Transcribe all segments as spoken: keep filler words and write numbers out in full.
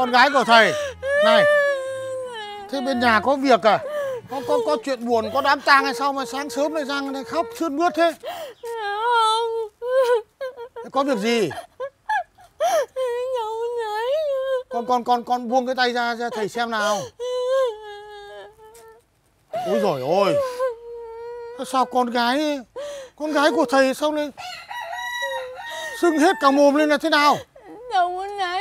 con gái của thầy. Này, thế bên nhà có việc à? Có có có chuyện buồn, có đám tang hay sao mà sáng sớm lại ra đây khóc sướt mướt thế? Không. Thế có việc gì? Cháu nhảy. Con con con con buông cái tay ra cho thầy xem nào. Ôi giời ơi. Sao con gái con gái của thầy sao lại sưng hết cả mồm lên là thế nào? Cháu muốn nhảy.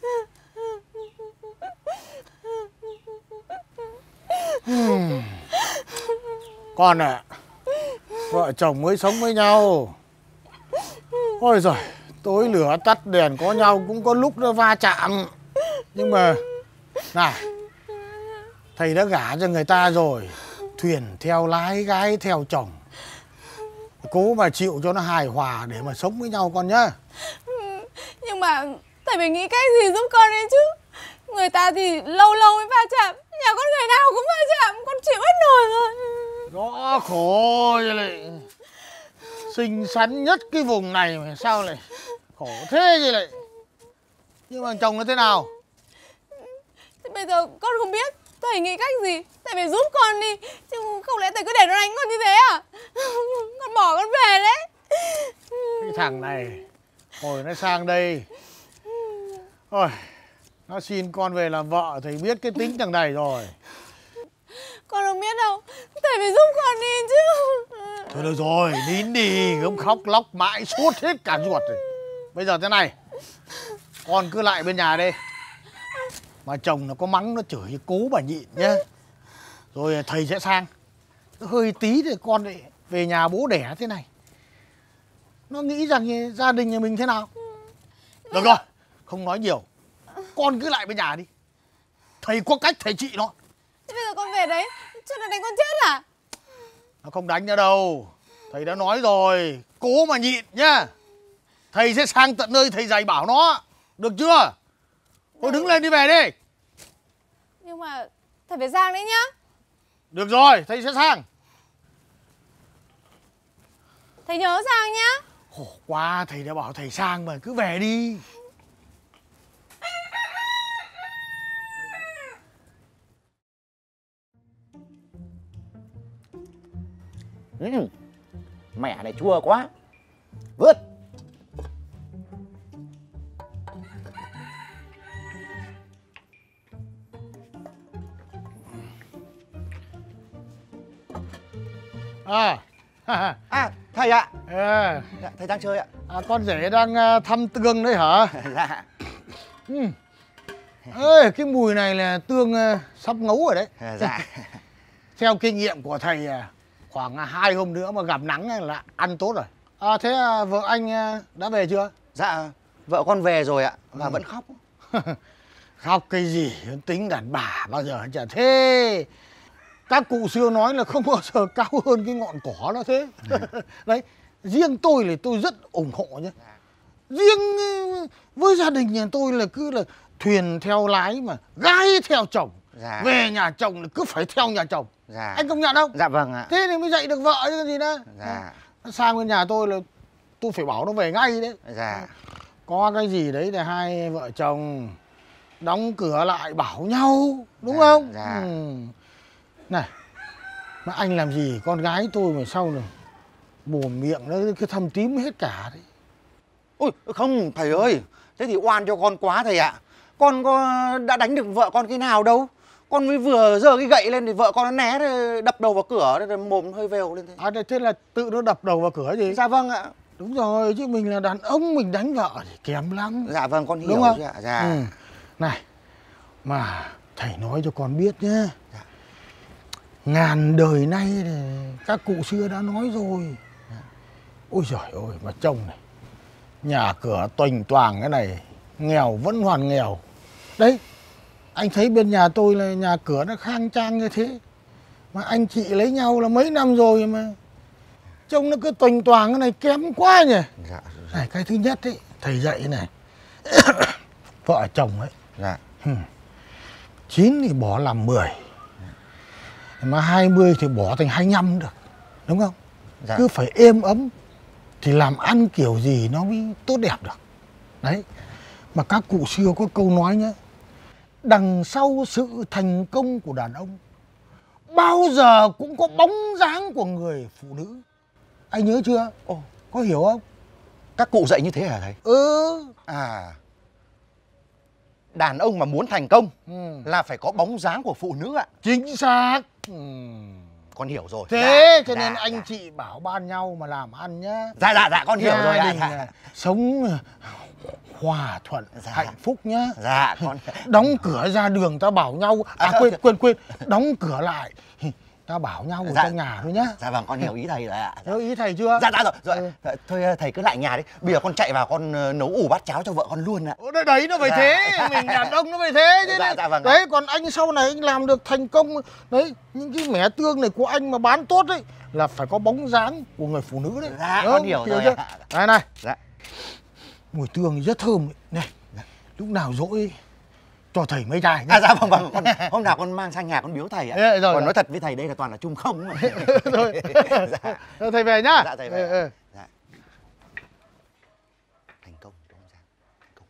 Hmm. Con ạ, à, vợ chồng mới sống với nhau. Ôi giời, tối lửa tắt đèn có nhau cũng có lúc nó va chạm. Nhưng mà này, thầy đã gả cho người ta rồi, thuyền theo lái, gái theo chồng. Cố mà chịu cho nó hài hòa để mà sống với nhau con nhá. Nhưng mà thầy phải nghĩ cách gì giúp con đấy chứ. Người ta thì lâu lâu mới va chạm, nhà con người nào cũng va chạm, con chịu hết nổi rồi. Đó khổ vậy lại. Xinh xắn nhất cái vùng này mà sao lại khổ thế vậy lại. Nhưng mà chồng nó thế nào? Thế bây giờ con không biết, thầy nghĩ cách gì. Thầy phải giúp con đi, chứ không lẽ thầy cứ để nó đánh con như thế à? Con bỏ con về đấy. Cái thằng này hồi nó sang đây ôi, nó xin con về làm vợ, thầy biết cái tính thằng này rồi. Con không biết đâu, thầy phải giúp con đi chứ. Thôi được rồi, nín đi, không khóc lóc mãi suốt hết cả ruột rồi. Bây giờ thế này, con cứ lại bên nhà đi. Mà chồng nó có mắng nó chửi cố bà nhịn nhá. Rồi thầy sẽ sang. Hơi tí thì con lại về nhà bố đẻ thế này. Nó nghĩ rằng gia đình nhà mình thế nào. Được rồi, không nói nhiều. Con cứ lại bên nhà đi. Thầy có cách thầy trị nó. Thế bây giờ con về đấy, cho nó đánh con chết à? Nó không đánh nữa đâu. Thầy đã nói rồi, cố mà nhịn nhá. Thầy sẽ sang tận nơi thầy dạy bảo nó. Được chưa? Thôi đứng lên đi về đi. Nhưng mà thầy phải sang đấy nhá. Được rồi, thầy sẽ sang. Thầy nhớ sang nhá. Khổ quá, thầy đã bảo thầy sang mà, cứ về đi. Ừ. Mẹ này chua quá. Vứt. À, À, thầy ạ. à, Dạ, thầy đang chơi ạ. à con rể đang uh, thăm tương đấy hả? Dạ. Ừ. Ê, cái mùi này là tương uh, sắp ngấu rồi đấy. Dạ. Theo kinh nghiệm của thầy, uh, khoảng hai hôm nữa mà gặp nắng là ăn tốt rồi. À, thế uh, vợ anh uh, đã về chưa? Dạ, vợ con về rồi ạ. Và Ừ. vẫn khóc. Khóc cái gì, tính đàn bà bao giờ chả thế. Các cụ xưa nói là không bao giờ cao hơn cái ngọn cỏ nó thế. Đấy, riêng tôi là tôi rất ủng hộ nhé. Riêng với gia đình nhà tôi là cứ là thuyền theo lái mà gái theo chồng. Dạ. Về nhà chồng là cứ phải theo nhà chồng. Dạ. Anh công nhận không? Dạ vâng ạ. Thế thì mới dạy được vợ chứ cái gì đó. Dạ. Sang bên nhà tôi là tôi phải bảo nó về ngay đấy. Dạ. Có cái gì đấy là hai vợ chồng đóng cửa lại bảo nhau, đúng Dạ, không? dạ. Ừ. Này, mà anh làm gì con gái tôi mà sau này mồm miệng nó cứ thâm tím hết cả đấy. Ôi không thầy ơi, thế thì oan cho con quá thầy ạ. Con có đã đánh được vợ con cái nào đâu. Con mới vừa giơ cái gậy lên thì vợ con nó né đập đầu vào cửa, rồi mồm hơi vèo lên thế. À thế là tự nó đập đầu vào cửa gì? Dạ vâng ạ. Đúng rồi, chứ mình là đàn ông mình đánh vợ thì kém lắm. Dạ vâng, con hiểu. Đúng không? Dạ. Dạ. Ừ. Này, mà thầy nói cho con biết nhé. Dạ. Ngàn đời nay thì các cụ xưa đã nói rồi. Dạ. Ôi giời ơi, mà trông này, nhà cửa toành toàng cái này, nghèo vẫn hoàn nghèo. Đấy, anh thấy bên nhà tôi là nhà cửa nó khang trang như thế. Mà anh chị lấy nhau là mấy năm rồi mà trông nó cứ toành toàng cái này kém quá nhỉ. Dạ. Này, cái thứ nhất ấy, thầy dạy này. Vợ chồng ấy. Dạ. Chín thì bỏ làm mười. Mà hai mươi thì bỏ thành hai mươi lăm được. Đúng không? Dạ. Cứ phải êm ấm thì làm ăn kiểu gì nó mới tốt đẹp được. Đấy. Mà các cụ xưa có câu nói nhá. đằng sau sự thành công của đàn ông bao giờ cũng có bóng dáng của người phụ nữ. Anh nhớ chưa? Ồ, có hiểu không? các cụ dạy như thế hả thầy? Ừ. À, đàn ông mà muốn thành công ừ. là phải có bóng dáng của phụ nữ ạ. Chính xác. ừ. Con hiểu rồi. Thế dạ, cho nên dạ, anh dạ. chị bảo ban nhau mà làm ăn nhá. Dạ dạ dạ con hiểu rồi ạ. Gia đình Dạ. sống hòa thuận, Dạ. hạnh phúc nhá. Dạ con. Đóng cửa ra đường ta bảo nhau. À À, quên quên quên, đóng cửa lại ta bảo nhau ở Dạ. trong nhà thôi nhá. Dạ vâng, con hiểu ý thầy rồi ạ. Hiểu ý thầy chưa? Dạ dạ rồi. Rồi. Ừ. Thôi thầy cứ lại nhà đi. Bây giờ con chạy vào con ờ, nấu ủ bát cháo cho vợ con luôn ạ. Ủa, đấy, đấy nó phải Dạ. thế, mình đàn ông nó phải thế chứ. Dạ, dạ vâng ạ. Đấy, còn anh sau này anh làm được thành công đấy, những cái mẻ tương này của anh mà bán tốt đấy là phải có bóng dáng của người phụ nữ đấy. Dạ, Đúng con không? hiểu Hiểu rồi chưa? ạ. Này này, Dạ. mùi tương rất thơm ấy. Này, lúc nào dỗi cho thầy mấy chai nhá. À dạ vâng vâng, con, hôm nào con mang sang nhà con biếu thầy ạ. Thế rồi, Còn rồi. nói thật với thầy đây là toàn là chung không mà. Thôi. Dạ. Thôi thầy về nhá. Dạ thầy về. Ừ, ừ. Dạ. Thành công, bóng dáng, thành công.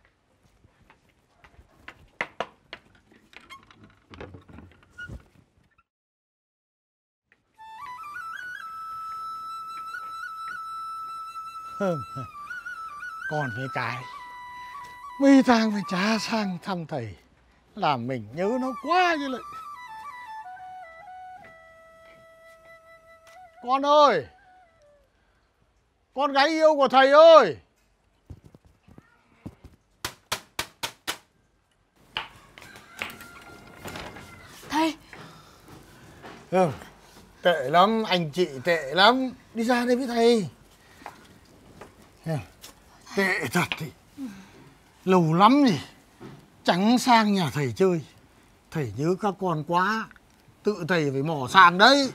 Hơn. Còn với cái mấy tháng phải trả sang thăm thầy, làm mình nhớ nó quá như lại. Con ơi, con gái yêu của thầy ơi. Thầy. Ừ, tệ lắm, anh chị tệ lắm. Đi ra đây với thầy. Tệ thật thì lâu lắm gì chẳng sang nhà thầy chơi. Thầy nhớ các con quá, tự thầy phải mò sang đấy.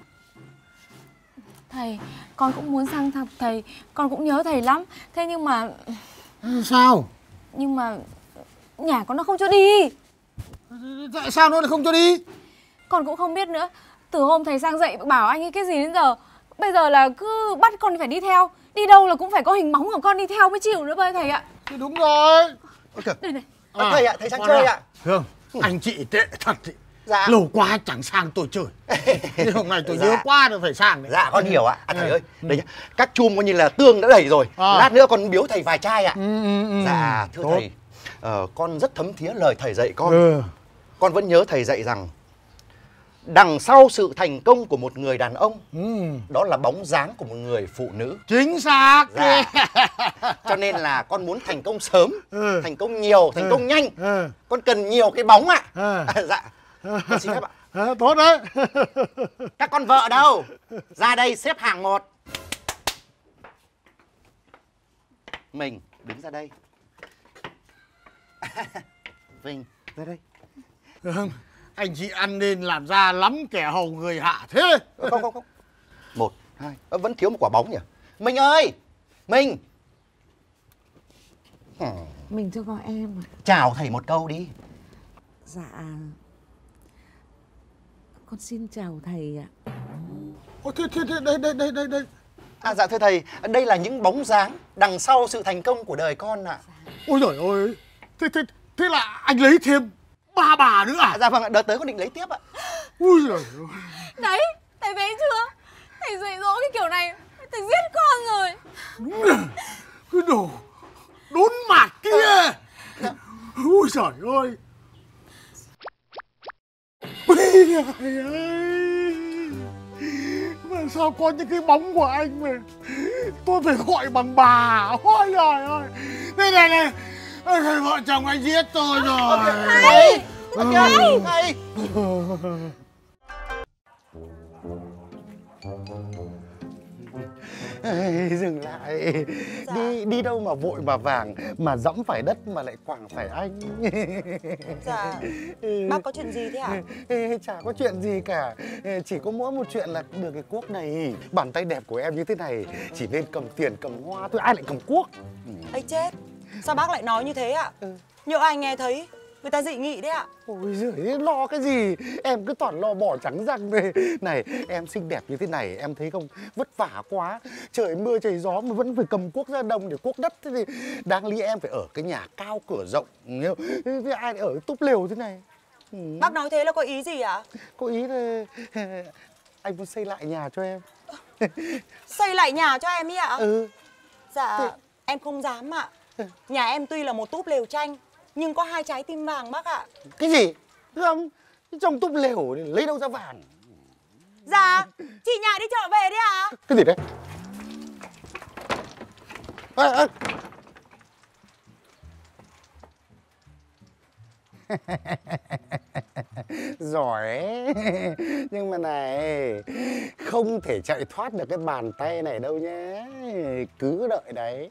Thầy, con cũng muốn sang thăm thầy, con cũng nhớ thầy lắm. Thế nhưng mà... Sao? Nhưng mà nhà con nó không cho đi. Tại sao nó lại không cho đi? Con cũng không biết nữa. Từ hôm thầy sang dạy bảo anh ấy cái gì đến giờ, bây giờ là cứ bắt con phải đi theo. Đi đâu là cũng phải có hình bóng của con đi theo mới chịu nữa bây thầy ạ. Thì đúng rồi. Đây này. À, thầy ạ, thầy sang chơi ạ. Hương, anh chị tệ thật thì. Dạ. Lâu quá chẳng sang tôi chơi. Nhưng hôm nay tôi Dạ. nhớ quá tôi phải sang đấy. Dạ con hiểu ạ. À, thầy Ừ. ơi, đây nhá. Các chum coi như là tương đã đầy rồi. À. Lát nữa con biếu thầy vài chai ạ. Ừ, ừ, ừ. Dạ thưa Tốt. thầy, ờ, con rất thấm thía lời thầy dạy con. Ừ. Con vẫn nhớ thầy dạy rằng đằng sau sự thành công của một người đàn ông, Ừ. đó là bóng dáng của một người phụ nữ. Chính xác. Dạ. Cho nên là con muốn thành công sớm, Ừ. thành công nhiều, thành Ừ. công nhanh. Ừ. Con cần nhiều cái bóng ạ. Ừ. À, dạ. Con xin phép ạ. À, tốt đấy. Các con vợ đâu? Ra đây xếp hàng một. Mình đứng ra đây. Vinh ra đây. Hương, anh chị ăn nên làm ra lắm kẻ hầu người hạ thế. Không không không. Một, hai. Ơ, vẫn thiếu một quả bóng nhỉ? Mình ơi! Mình! Hmm. Mình cho gọi em à? Chào thầy một câu đi. Dạ, con xin chào thầy ạ. Ôi, thế, thế, thế, đây, đây, đây, đây, đây. À dạ thưa thầy, đây là những bóng dáng đằng sau sự thành công của đời con ạ. Ôi giời ơi, thế, thế, thế là anh lấy thêm ba bà nữa à? À, dạ vâng ạ, đợt tới con định lấy tiếp ạ. Ui giời ơi. Đấy, thầy thấy chưa? Thầy dạy dỗ cái kiểu này, thầy giết con rồi. Đúng là cái đồ đốn mặt kia. Ui giời ơi. Bây ơi. Mà sao có những cái bóng của anh mà tôi phải gọi bằng bà. Ôi giời ơi. Đây này này, thầy vợ chồng anh giết tôi rồi. Thầy! Thầy! Thầy! Ê, dừng lại. Dạ. Đi đi đâu mà vội mà vàng, mà dẫm phải đất mà lại quẳng phải anh. Dạ, bác có chuyện gì thế ạ? Ê, chả có chuyện gì cả. Ê, chỉ có mỗi một chuyện là được cái cuốc này. Bàn tay đẹp của em như thế này, chỉ nên cầm tiền cầm hoa thôi, ai lại cầm cuốc. Ây chết, sao bác lại nói như thế ạ? Ừ. Nhỡ ai nghe thấy, người ta dị nghị đấy ạ. Ôi giời, lo cái gì? Em cứ toàn lo bỏ trắng răng đây. Này, em xinh đẹp như thế này, em thấy không? Vất vả quá. Trời mưa trời gió mà vẫn phải cầm cuốc ra đồng để cuốc đất. Thế thì đáng lý em phải ở cái nhà cao cửa rộng. Thế ai lại ở túp lều thế này? Ừ. Bác nói thế là có ý gì ạ? Có ý là anh muốn xây lại nhà cho em. Xây lại nhà cho em ý ạ? Ừ. Dạ, Thế... em không dám ạ. Nhà em tuy là một túp lều tranh, nhưng có hai trái tim vàng bác ạ. Cái gì? Không, trong túp lều lấy đâu ra vàng? Dạ, chị nhà đi chợ về đi ạ. Cái gì đấy? À, à. Giỏi. Nhưng mà này, không thể chạy thoát được cái bàn tay này đâu nhé. Cứ đợi đấy.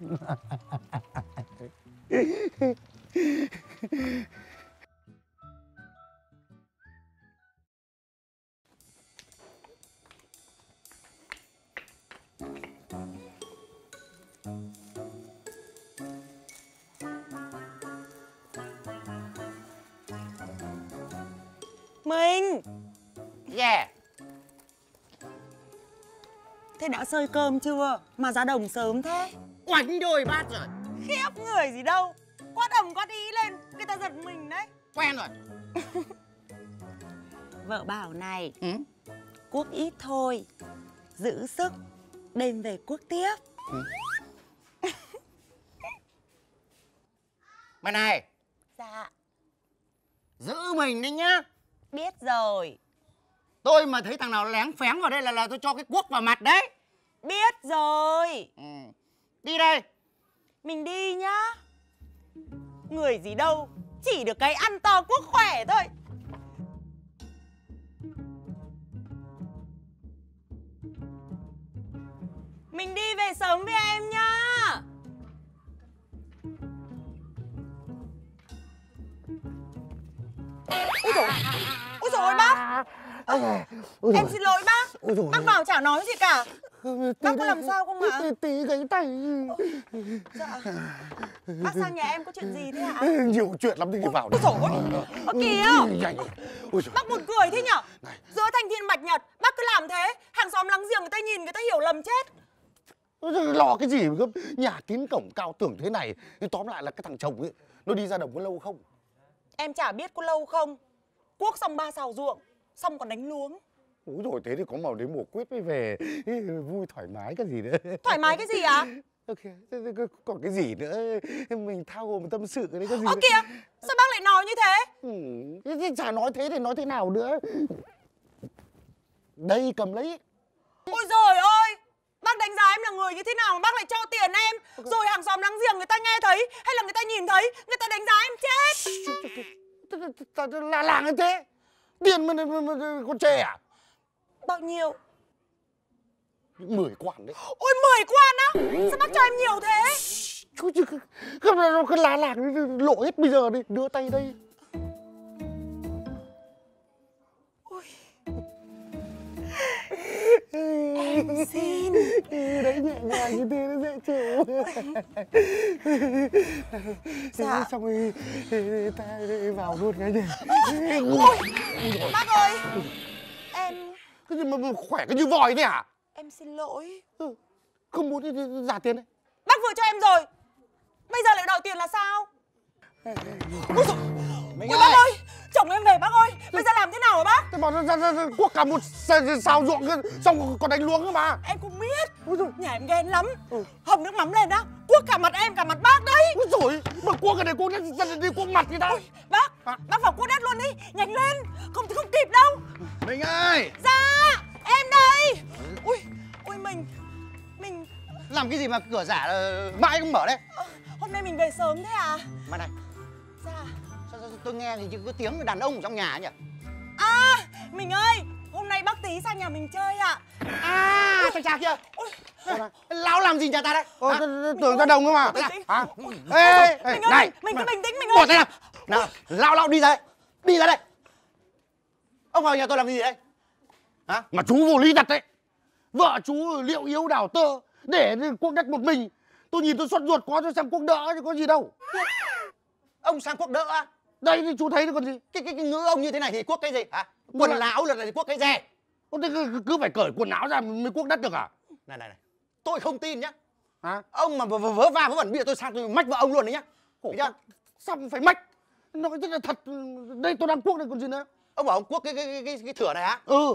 Mình. Yeah. Thế đã xơi cơm chưa? Mà ra đồng sớm thế. Oánh đôi bát rồi. Khiếp người gì đâu. Quát ầm quát ý lên, người ta giật mình đấy. Quen rồi. Vợ bảo này, Ừ? cuốc ít thôi, giữ sức, đêm về cuốc tiếp. Ừ. Mà này, Dạ, giữ mình đấy nhá. biết rồi. Tôi mà thấy thằng nào lén phén vào đây là là tôi cho cái cuốc vào mặt đấy. Biết rồi. Ừ. Đi đây. Mình đi nhá. Người gì đâu, chỉ được cái ăn to cuốc khỏe thôi. Mình đi về sớm với em nhá. Úi dồi, úi dồi bác. À, em xin lỗi bác. Bác vào chả nói gì cả. Bác có làm sao không ạ? Tí, tí cái tay. Dạ. Bác sang nhà em có chuyện gì thế ạ? Nhiều chuyện lắm thì vào Ôi đây. dồi ôi, ơ kìa. Ôi giời. Bác buồn cười thế nhở? Giữa thanh thiên bạch nhật, bác cứ làm thế, hàng xóm láng giềng người ta nhìn người ta hiểu lầm chết. Lo cái gì mà gấp, nhà kín cổng cao tường thế này. Tóm lại là cái thằng chồng ấy, nó đi ra đồng có lâu không? Em chả biết có lâu không. Cuốc xong ba xào ruộng, xong còn đánh luống. Úi rồi thế thì có màu đến mùa quyết mới về. Vui thoải mái cái gì nữa. Thoải mái cái gì ạ? Ok, còn cái gì nữa. Mình thao gồm tâm sự đấy cái gì. Ơ kìa, sao bác lại nói như thế? Ừ, chả nói thế thì nói thế nào nữa. Đây cầm lấy. Ôi giời ơi, bác đánh giá em là người như thế nào mà bác lại cho tiền em? Rồi hàng xóm láng giềng người ta nghe thấy hay là người ta nhìn thấy, người ta đánh giá em chết. Là làng như thế. Tiền mà, mà, mà con chê à? Bao nhiêu? Mười quan đấy. Ôi mười quan á? Sao bác cho em nhiều thế? Cái lá làng lộ hết bây giờ đi. Đưa tay đây. Ôi. Em xin. Đấy nhẹ nhàng như thế nó dễ chịu. Dạ. Xong rồi ta vào luôn cái gì. Ôi, bác ơi. Em... Cái gì mà khỏe cái như vòi thế hả? Em xin lỗi. Ừ. Không muốn trả tiền đấy. Bác vừa cho em rồi, bây giờ lại đòi tiền là sao? Ôi dồi, ôi bác ơi, chồng em về bác ơi. Bây giờ làm thế nào hả bác? Thế bảo ra, ra, ra cuốc cả một xào ruộng xong còn đánh luống cơ mà. Em cũng biết. Nhà em ghen lắm. Ừ. Hầm nước mắm lên đó, cuốc cả mặt em cả mặt bác đấy. Úi dồi, mà cuốc cái này cuốc đất đi cuốc mặt người ta. Ôi, bác, à. Bác vào cuốc đất luôn đi, nhanh lên. Không thì không kịp đâu. Mình ơi. Dạ, em đây. Ui, ui mình, mình... Làm cái gì mà cửa giả là mãi không mở đấy? À, hôm nay mình về sớm thế à? Mà này. Dạ. Sao, sao tôi nghe thì có tiếng đàn ông trong nhà nhỉ? À, mình ơi, hôm nay bác tí sang nhà mình chơi ạ. À, thằng cha kia. Ôi, lão làm gì nhà ta đấy? Ôi, tưởng ra đồng cơ mà. Hả? Ê, ê, mình ơi, này, mình cứ bình tĩnh mình ơi. bỏ tay nào. Nào, lão lão đi ra đây. Đi ra đây. Ông vào nhà tôi làm gì đấy? Hả? Mà chú vô lý thật đấy. Vợ chú liệu yếu đảo tơ để cuốc đất một mình. Tôi nhìn tôi xót ruột quá, tôi sang cuốc đỡ chứ có gì đâu. Ông sang cuốc đỡ á? Đây thì chú thấy nó còn gì. Cái cái, cái ngữ ông như thế này thì quốc cái gì hả? Quần áo là thì quốc cái gì? Ô, thế cứ, cứ phải cởi quần áo ra mới cuốc đất được à? Này này này, tôi không tin nhá. Hả? Ông mà vớ vớ va vớ vẩn bây giờ tôi sang tôi mách vợ ông luôn đấy nhá. Khổ chưa? Sao phải mách? Nó rất là thật. Đây tôi đang cuốc đây còn gì nữa. Ông bảo ông quốc cái cái cái cái, cái thửa này hả? Ừ.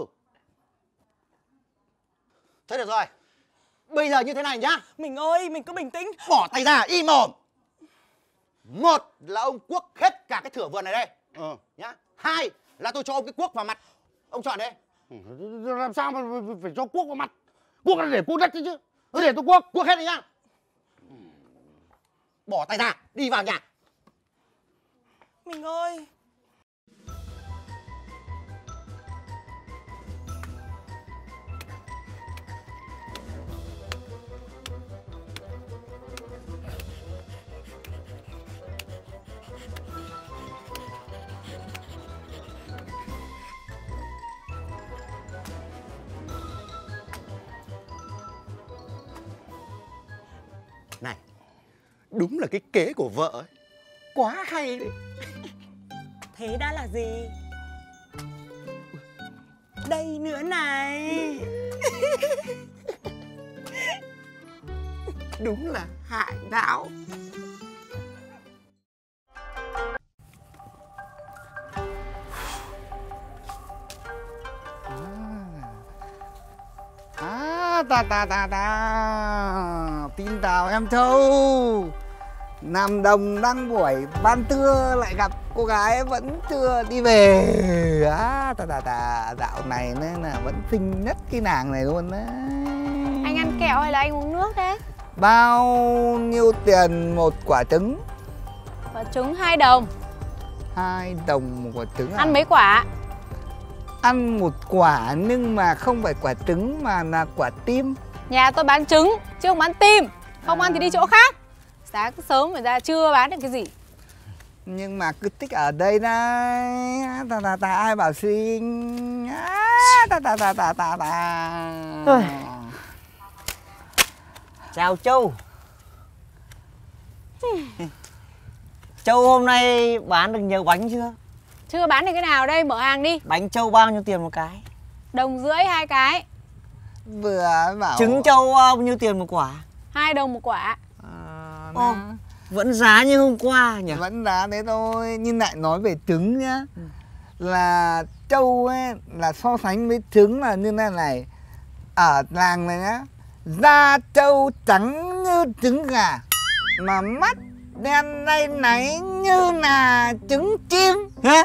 Thế được rồi. Bây giờ như thế này nhá. Mình ơi, mình cứ bình tĩnh. Bỏ tay ra, im mồm. Một là ông quốc hết cả cái thửa vườn này đây. Ừ. Nhá. Hai là tôi cho ông cái cuốc vào mặt. Ông chọn đây. Làm sao mà phải cho cuốc vào mặt? Cuốc là để cuốc đất chứ chứ. Cứ để tôi cuốc. Cuốc hết đi nhá. Bỏ tay ra, đi vào nhà. Mình ơi. Này, đúng là cái kế của vợ ấy. Quá hay đấy. Thế đã là gì? Đây nữa này. Đúng là hại não. À, ta ta ta ta. Tin tào em Châu. Nam Đồng đang buổi ban trưa lại gặp cô gái vẫn chưa đi về. À, ta ta ta. Dạo này nên là vẫn xinh nhất cái nàng này luôn đấy. Anh ăn kẹo hay là anh uống nước thế? Bao nhiêu tiền một quả trứng? Quả trứng hai đồng. Hai đồng một quả trứng à? Ăn mấy quả? Ăn một quả nhưng mà không phải quả trứng mà là quả tim. Nhà tôi bán trứng chứ không bán tim. Không ăn thì đi chỗ khác. Sáng sớm phải ra chưa bán được cái gì. Nhưng mà cứ thích ở đây đây. Ta ta ta ai bảo xinh. À, ta ta ta ta ta ta. Chào Châu. Châu hôm nay bán được nhiều bánh chưa? Chưa bán được cái nào đây, mở hàng đi. Bánh Châu bao nhiêu tiền một cái? Đồng rưỡi hai cái. Vừa bảo Trứng Châu bao nhiêu tiền một quả? Hai đồng một quả. à, Ô, vẫn giá như hôm qua nhỉ? vẫn giá thế thôi. Nhưng lại nói về trứng nhá, ừ. là Châu ấy là so sánh với trứng là như thế này. Ở làng này nhá, da trâu trắng như trứng gà, mà mắt đen nay náy như là trứng chim. Hả?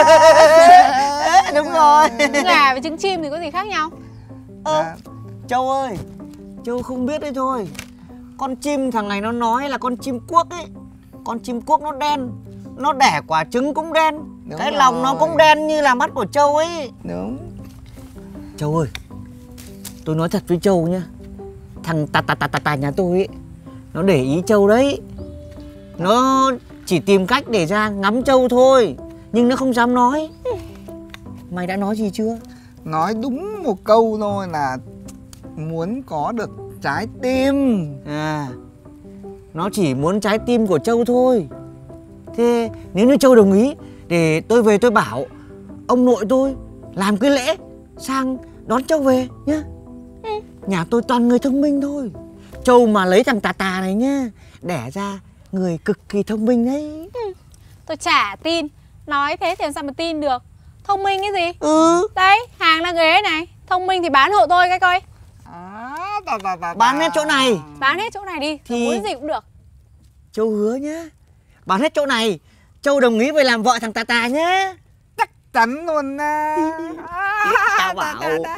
Đúng rồi. Trứng gà với trứng chim thì có gì khác nhau? Ơ, Châu ơi, Châu không biết đấy thôi. Con chim thằng này nó nói là con chim cuốc ấy. Con chim cuốc nó đen, nó đẻ quả trứng cũng đen. Đúng cái rồi. lòng nó cũng đen như là mắt của Châu ấy. Đúng. Châu ơi, tôi nói thật với Châu nhá, thằng tà tà tà tà tà nhà tôi ấy, nó để ý Châu đấy. Nó chỉ tìm cách để ra ngắm Châu thôi, nhưng nó không dám nói. Mày đã nói gì chưa? Nói đúng một câu thôi là muốn có được trái tim. À, nó chỉ muốn trái tim của Châu thôi. Thế nếu như Châu đồng ý, để tôi về tôi bảo ông nội tôi làm cái lễ sang đón Châu về nhá. Ừ. Nhà tôi toàn người thông minh thôi. Châu mà lấy thằng tà tà này nhá, đẻ ra người cực kỳ thông minh đấy. Ừ. Tôi chả tin. Nói thế thì làm sao mà tin được. Thông minh cái gì? Ừ. Đấy, hàng đang ghế này. Thông minh thì bán hộ tôi cái coi. À, ta, ta, ta, Bán hết chỗ này. Bán hết chỗ này đi, Thì- muốn gì cũng được. Châu hứa nhá, bán hết chỗ này, Châu đồng ý về làm vợ thằng tà tà nhá. chắc chắn luôn á. Tao bảo.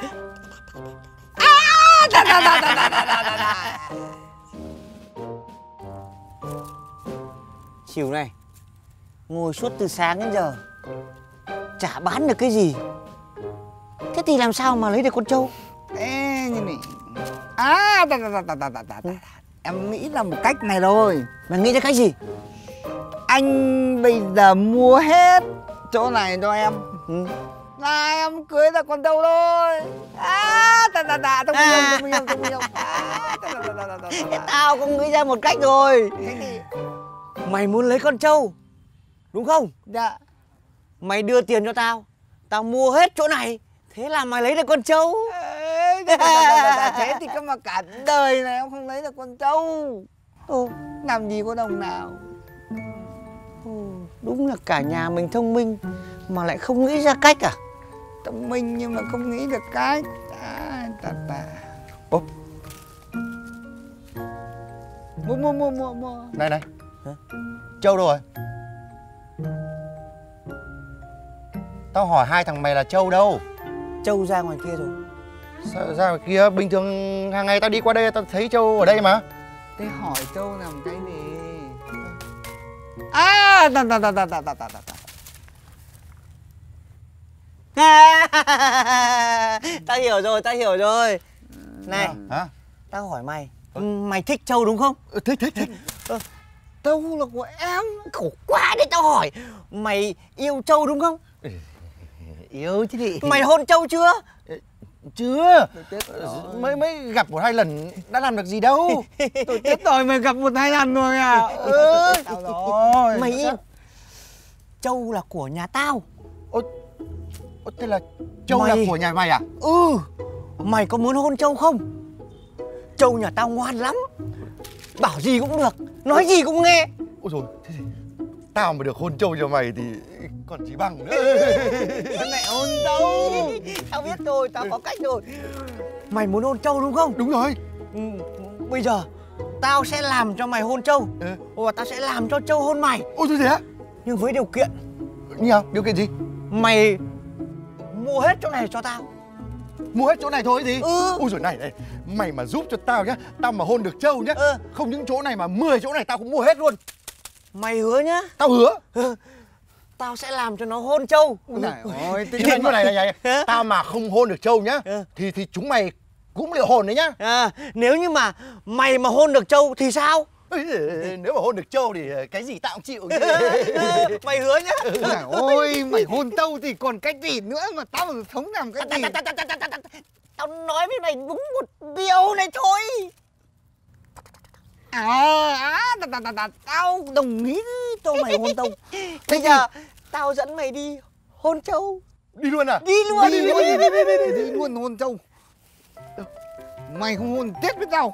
Chiều này ngồi suốt từ sáng đến giờ chả bán được cái gì. Thế thì làm sao mà lấy được con trâu? Ê, như này. À, ta, ta, ta, ta, ta, ta, ta, ta. Em nghĩ là một cách này rồi. Mày nghĩ ra cách gì? Anh bây giờ mua hết chỗ này cho em. Ừ. Là em cưới ra con dâu thôi. À, ta, ta, ta, thông minh, À. thông minh, thông minh. À, ta, ta, ta, ta, ta, ta, ta. Tao cũng nghĩ ra một cách rồi. Mày muốn lấy con trâu đúng không? Dạ. Mày đưa tiền cho tao, tao mua hết chỗ này, thế là mày lấy được con trâu. Ê, đà, đà, đà, đà, thế thì cơ mà cả đời này em không lấy được con trâu. Ồ, Làm gì có đồng nào. ồ, đúng là cả nhà mình thông minh mà lại không nghĩ ra cách à? Thông minh nhưng mà không nghĩ được cách. À, tà tà. Ô, Mua mua mua mua mua. này này. Hả? Trâu đâu rồi? Tao hỏi hai thằng mày là trâu đâu? Trâu ra ngoài kia rồi. Sao ra ngoài kia? Bình thường hàng ngày tao đi qua đây tao thấy trâu ở đây mà. Thế hỏi trâu làm cái gì? À, tà tà tà tà tà tà tà tà. Tao hiểu rồi, tao hiểu rồi. Này, Hả? tao hỏi mày, mày thích trâu đúng không? Ừ, thích thích thích. Trâu là của em. Khổ quá đấy, tao hỏi mày yêu trâu đúng không? Yêu chứ gì? Mày hôn trâu chưa? Chưa. Mới mới gặp một hai lần đã làm được gì đâu. Tôi chết rồi, mày gặp một hai lần rồi à. Ừ. Tao rồi. Mày yêu trâu là của nhà tao. Ô, ô, thế là trâu Mày- là của nhà mày à? Ừ, mày có muốn hôn trâu không? Trâu nhà tao ngoan lắm, bảo gì cũng được, nói gì cũng nghe. Ôi rồi, thế thì tao mà được hôn trâu nhà mày thì còn chỉ bằng nữa. Mẹ hôn trâu. Tao biết rồi, tao có cách rồi. Mày muốn hôn trâu đúng không? Đúng rồi. Ừ, bây giờ tao sẽ làm cho mày hôn trâu, Ừ. và tao sẽ làm cho trâu hôn mày. Ôi thôi thế á? Nhưng với điều kiện Như nào? Điều kiện gì? mày mua hết chỗ này cho tao. Mua hết chỗ này thôi gì? Ừ. Ôi rồi này này, mày mà giúp cho tao nhá, tao mà hôn được trâu nhá. Ừ. Không những chỗ này mà mười chỗ này tao cũng mua hết luôn. Mày hứa nhá, Tao hứa. tao sẽ làm cho nó hôn trâu. Trời ơi, tự Nhưng mà nhiên như này này, này, Hả? tao mà không hôn được trâu nhá, Ừ. thì thì chúng mày cũng liệu hồn đấy nhá. À, nếu như mà mày mà hôn được trâu thì sao? Ê, nếu mà hôn được trâu thì cái gì tao cũng chịu. Mày hứa nhá. trời ơi, mày hôn trâu thì còn cách gì nữa mà tao sống làm cái gì? Tao, tao, tao, tao, tao, tao, tao nói với mày đúng một điều này thôi. À, à, tao, tao, tao, tao, tao đồng ý cho mày hôn trâu. Bây giờ tao dẫn mày đi hôn trâu. Đi luôn à? Đi luôn. Đi luôn, đi, đi, đi, đi, đi luôn hôn trâu. Mày không hôn chết với tao.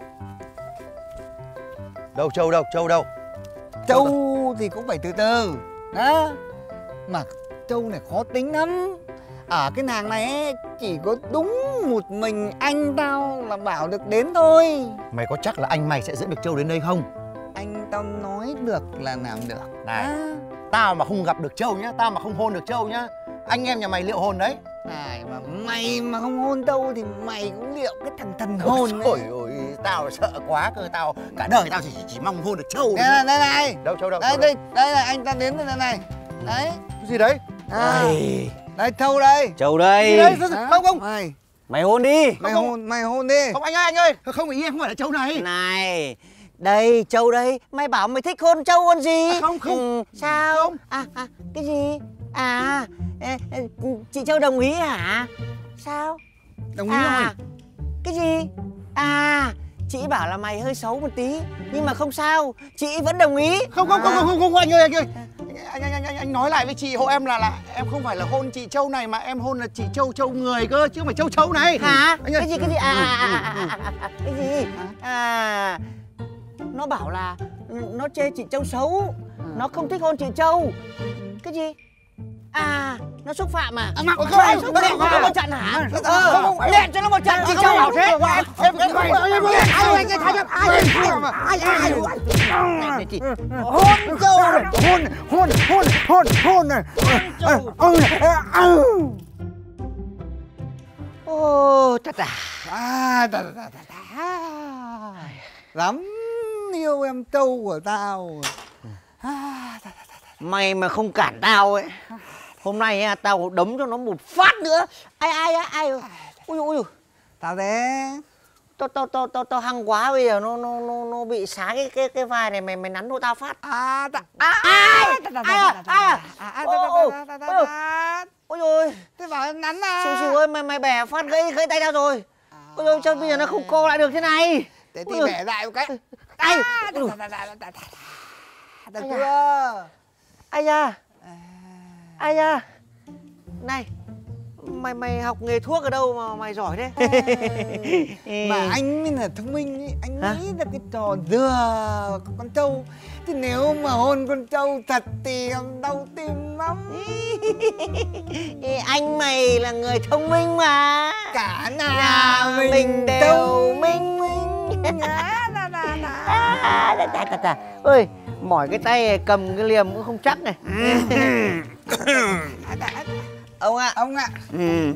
Đâu trâu đâu, trâu đâu? Trâu thì cũng phải từ từ đó. Mà trâu này khó tính lắm. Ở cái nàng này ấy, chỉ có đúng một mình anh tao là bảo được đến thôi. Mày có chắc là anh mày sẽ dẫn được trâu đến đây không? Anh tao nói được là làm được. Này, À, tao mà không gặp được trâu nhá, tao mà không hôn được trâu nhá, anh em nhà mày liệu hồn đấy. này mà mày mà không hôn trâu thì mày cũng liệu cái thằng thần hồn đấy. Ôi ôi, tao sợ quá cơ, tao cả đời tao chỉ chỉ mong hôn được trâu. Đây này, đây này. Đâu trâu đâu? Đây trâu đây, đây là anh ta đến rồi đây này. Đấy. đâu? Cái gì đấy? À, đây trâu đây. Trâu Gì đây. đấy? Đó, Không không, Mày, Mày hôn đi. mày không. hôn, mày hôn đi. không anh ơi anh ơi, không ý em không phải là trâu này. Này, đây trâu đây. Mày bảo mày thích hôn trâu con gì? À, không, không. Ừ, sao? Không. À, à, cái gì? À, ê, ê, chị Châu đồng ý hả? Sao? Đồng ý À, rồi. cái gì? À, chị bảo là mày hơi xấu một tí, nhưng mà không sao, chị vẫn đồng ý. Không không không không không, không anh ơi anh ơi. Anh anh anh anh anh nói lại với chị hộ em là là em không phải là hôn chị Châu này mà em hôn là chị Châu Châu người cơ chứ không phải Châu Châu này. Hả? Anh ơi. Cái gì cái gì? À, à, à, à, à, à, cái gì? À, nó bảo là nó chê chị Châu xấu, nó không thích hôn chị Châu. Cái gì? À, nó xúc phạm à? À, mà không, Phải không, xúc không, phạm không, cho nó không. một trận hả? Không, Ờ, không, không. nện cho nó một trận chị Châu bảo thế. Em em em Ai ai ai ai ai Này chị, hôn trâu này, hôn hôn hôn hôn hôn này. Ừ, ừ. ô, thật à? À, ta, ta, ta, ta. Lắm yêu em trâu của tao. À, ta, ta, ta. Mày mà không cản tao ấy, hôm nay á, tao đấm cho nó một phát nữa. Ai ai á, ai? Ui ui, Tao thế. tao tao tao tao tao hăng quá, bây giờ nó nó nó nó bị xá cái cái cái vai này, mày mày nắn hộ tao phát. À, ta. À, ai? Ta, ta, Ai à? ta, ta, Ai à? ta, ta, Ô, ta, ta, ta, ô. ta. Ôi ôi, Thế bảo em nắn à. xìu xìu ơi, mày mày bẻ phát gãy gãy tay tao rồi. Ôi ôi, sao bây giờ nó không co lại được thế này? Thế Ôi thì ôi. bẻ lại một cái. Ai? À, ta, ta, ta, ta, ta, ta. Được chưa? Ai da, ai da. Này, mày mày học nghề thuốc ở đâu mà mày giỏi thế? Mà anh mới là thông minh ý. Anh Hả? nghĩ ra cái trò lừa con trâu. Thì nếu mà hôn con trâu thật thì đau tim lắm. Anh mày là người thông minh mà. Cả nhà, Nhà mình, mình đều thông minh minh. Á, là, là, là. À, đã, đã, đã, đã. Ơi, mỏi cái tay cầm cái liềm cũng không chắc này. Ông ạ. Ông ạ. Ừ.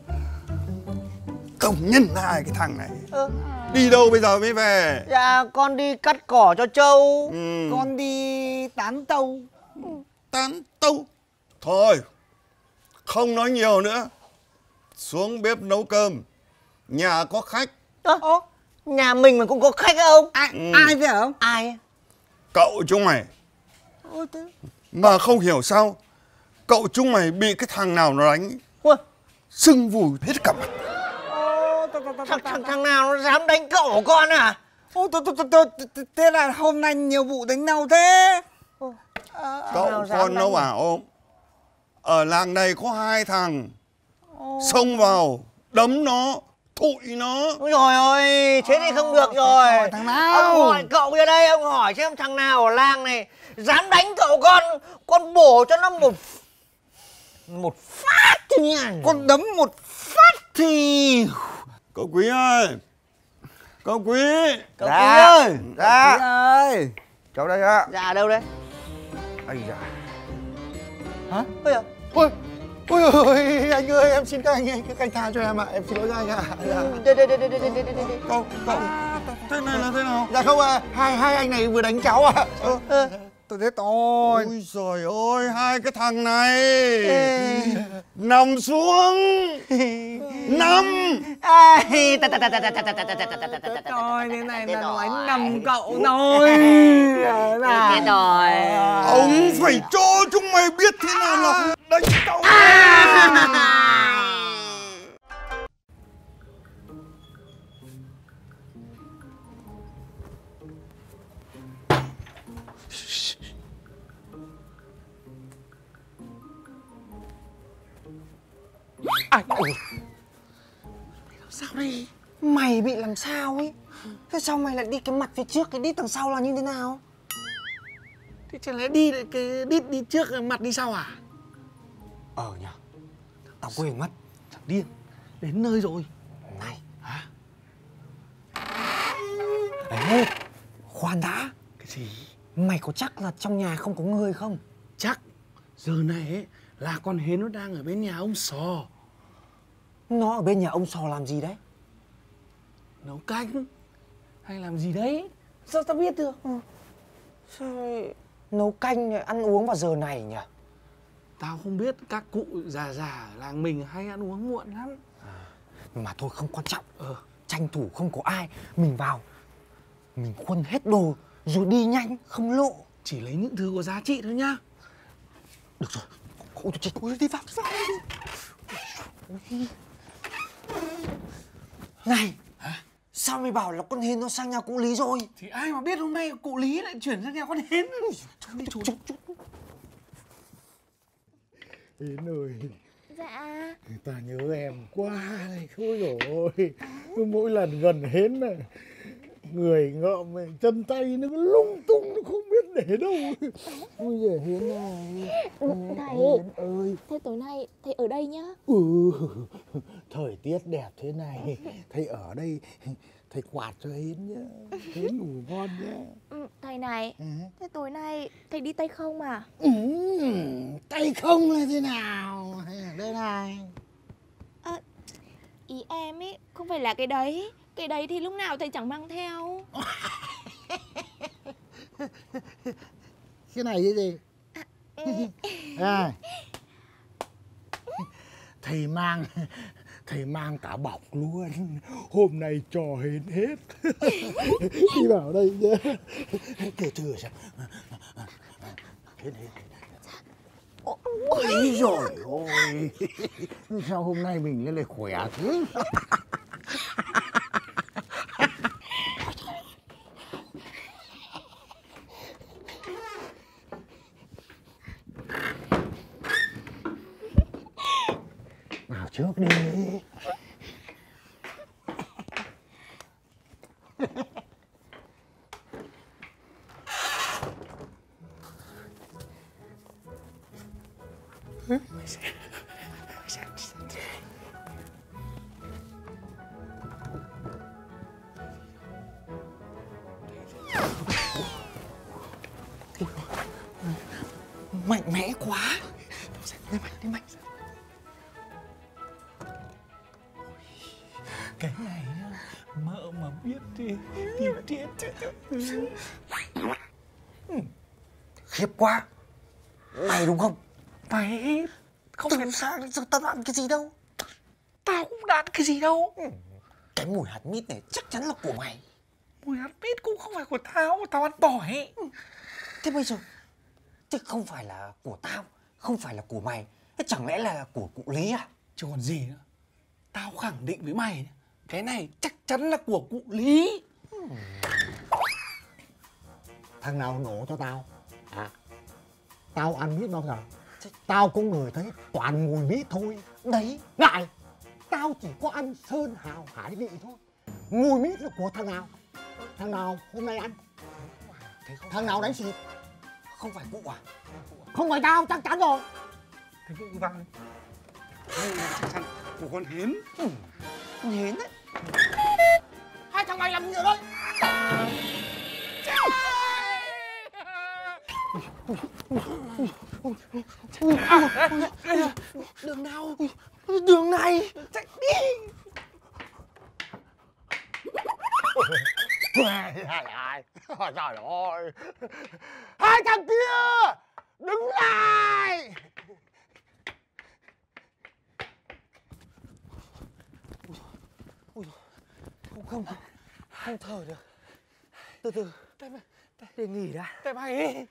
Công nhân hai cái thằng này. Ừ. Đi đâu bây giờ mới về? Dạ con đi cắt cỏ cho trâu. Ừ. Con đi tán tâu. Tán tâu. Thôi, không nói nhiều nữa. Xuống bếp nấu cơm. Nhà có khách. Ơ, nhà mình mà cũng có khách không? Ai, Ừ. ai vậy không? Ai? Cậu chúng mày. Mà không hiểu sao cậu chúng mày bị cái thằng nào nó đánh, Ui, sưng vùi hết cả mặt. thằng, thằng, thằng nào nó dám đánh cậu của con à? Ô, tôi, tôi, tôi, tôi, thế là hôm nay nhiều vụ đánh nhau thế. Cậu nào dám con nó đánh bảo ở làng này có hai thằng xông vào đấm nó, thụi nó. Ôi trời ơi, thế thì không được rồi. Hỏi thằng nào? Ông hỏi cậu ra đây, ông hỏi xem thằng nào ở làng này dám đánh cậu con. Con bổ cho nó một một phát chứ nha. Con đấm một phát thì... Cậu Quý ơi, cậu Quý. Cậu Quý ơi. Dạ. ơi. Cháu đây ạ. Dạ đâu đấy? Ây da. Hả? Ôi à? Ôi, ôi ôi, anh ơi, em xin các anh, anh, các anh tha cho em ạ. Em xin lỗi các anh ạ. Dạ. Đây đây đây đây đây đây đây đây. Cậu, cậu, thế này là thế nào? Dạ không ạ, hai hai anh này vừa đánh cháu ạ. Ờ. Tôi thế thôi. Ôi giời ơi, hai cái thằng này. Nằm xuống. Nằm. Ai, ta ta ta ta ta ta ta ta ta ta ta ta ta ta. Thôi, thế này là đánh nằm cậu thôi. Chết rồi. Ông phải cho chúng mày biết thế nào là đánh cháu. Ai, ôi. Sao đây? Mày bị làm sao ấy? Thế sao mày lại đi cái mặt phía trước, cái đít đằng sau là như thế nào? Thế chẳng lẽ đi lại cái đít đi trước mặt đi sau à? Ờ nhỉ. Tao quên mất. Thằng điên, đến nơi rồi. Này. Hả? Ê, khoan đã. Cái gì? Mày có chắc là trong nhà không có người không? Chắc giờ này ấy là con hến nó đang ở bên nhà ông Sò Nó ở bên nhà ông Sò làm gì đấy? nấu canh hay làm gì đấy. Sao tao biết được? Ừ. Sao lại nấu canh ăn uống vào giờ này nhỉ? Tao không biết, các cụ già già ở làng mình hay ăn uống muộn lắm. Mà thôi không quan trọng. Ờ. Tranh thủ không có ai, mình vào, mình khuân hết đồ rồi đi nhanh không lộ. Chỉ lấy những thứ có giá trị thôi nhá. Được rồi. Ôi chết, ôi đi vào, vào đi. Này, Hả? sao mày bảo là con hến nó sang nhà cụ Lý rồi? Thì ai mà biết hôm nay cụ Lý lại chuyển sang nhà con hến. Thôi đi, chút, chút. Hến ơi, Dạ. ta nhớ em quá này. Ôi dồi ôi, cứ mỗi lần gần hến này, người ngợm này, chân tay nó cứ lung tung, nó không biết để đâu. Ôi giời hến này. Thầy, Hến ơi. thế tối nay thầy ở đây nhá. Ừ, thời tiết đẹp thế này, thầy ở đây, thầy quạt cho Hến nhá. Hến ngủ ngon nhá. Ừ, thầy này, Ừ. thế tối nay thầy đi tay không à? Ừ, tay không là thế nào? Đây này. À, ý em ấy không phải là cái đấy. Cái đấy thì lúc nào thầy chẳng mang theo. Cái này cái gì? À, thầy mang thầy mang cả bọc luôn. Hôm nay trò hến hết. Đi vào đây nhé. Kể chưa xem. Hến hết. Ôi giời ơi. Sao hôm nay mình lên lại khỏe thế? trước đi. Mạnh mẽ quá. Đi mạnh, đi mạnh. Cái này á, mợ mà biết thì thì chết chết. Khiếp quá. Mày đúng không? Mày không Từ phải sáng giờ tao ăn cái gì đâu. tao cũng đã ăn cái gì đâu. Cái mùi hạt mít này chắc chắn là của mày. Mùi hạt mít cũng không phải của tao, tao ăn tỏi. Thế bây giờ chứ không phải là của tao, không phải là của mày, thế chẳng lẽ là của cụ Lý à? Chứ còn gì nữa. Tao khẳng định với mày, cái này chắc chắn là của cụ Lý. Thằng nào nổ cho tao? À, tao ăn mít bao giờ? Tao có ngửi thấy toàn mùi mít thôi. Đấy. Này, tao chỉ có ăn sơn hào hải vị thôi. Mùi mít là của thằng nào? Thằng nào hôm nay ăn? Thằng nào đánh xịt? Không phải cụ à? Không phải tao, chắc chắn rồi. Thế cụ văng đi. Đây là chắc chắn của con Hến. Ừ, Hến đấy. Hai thằng mày làm gì ở đây? Đường nào? Đường này. Chạy đi. Trời ơi, hai thằng kia đứng lại. Không không, không thở được. Từ từ, để nghỉ đã. Tại mày ấy.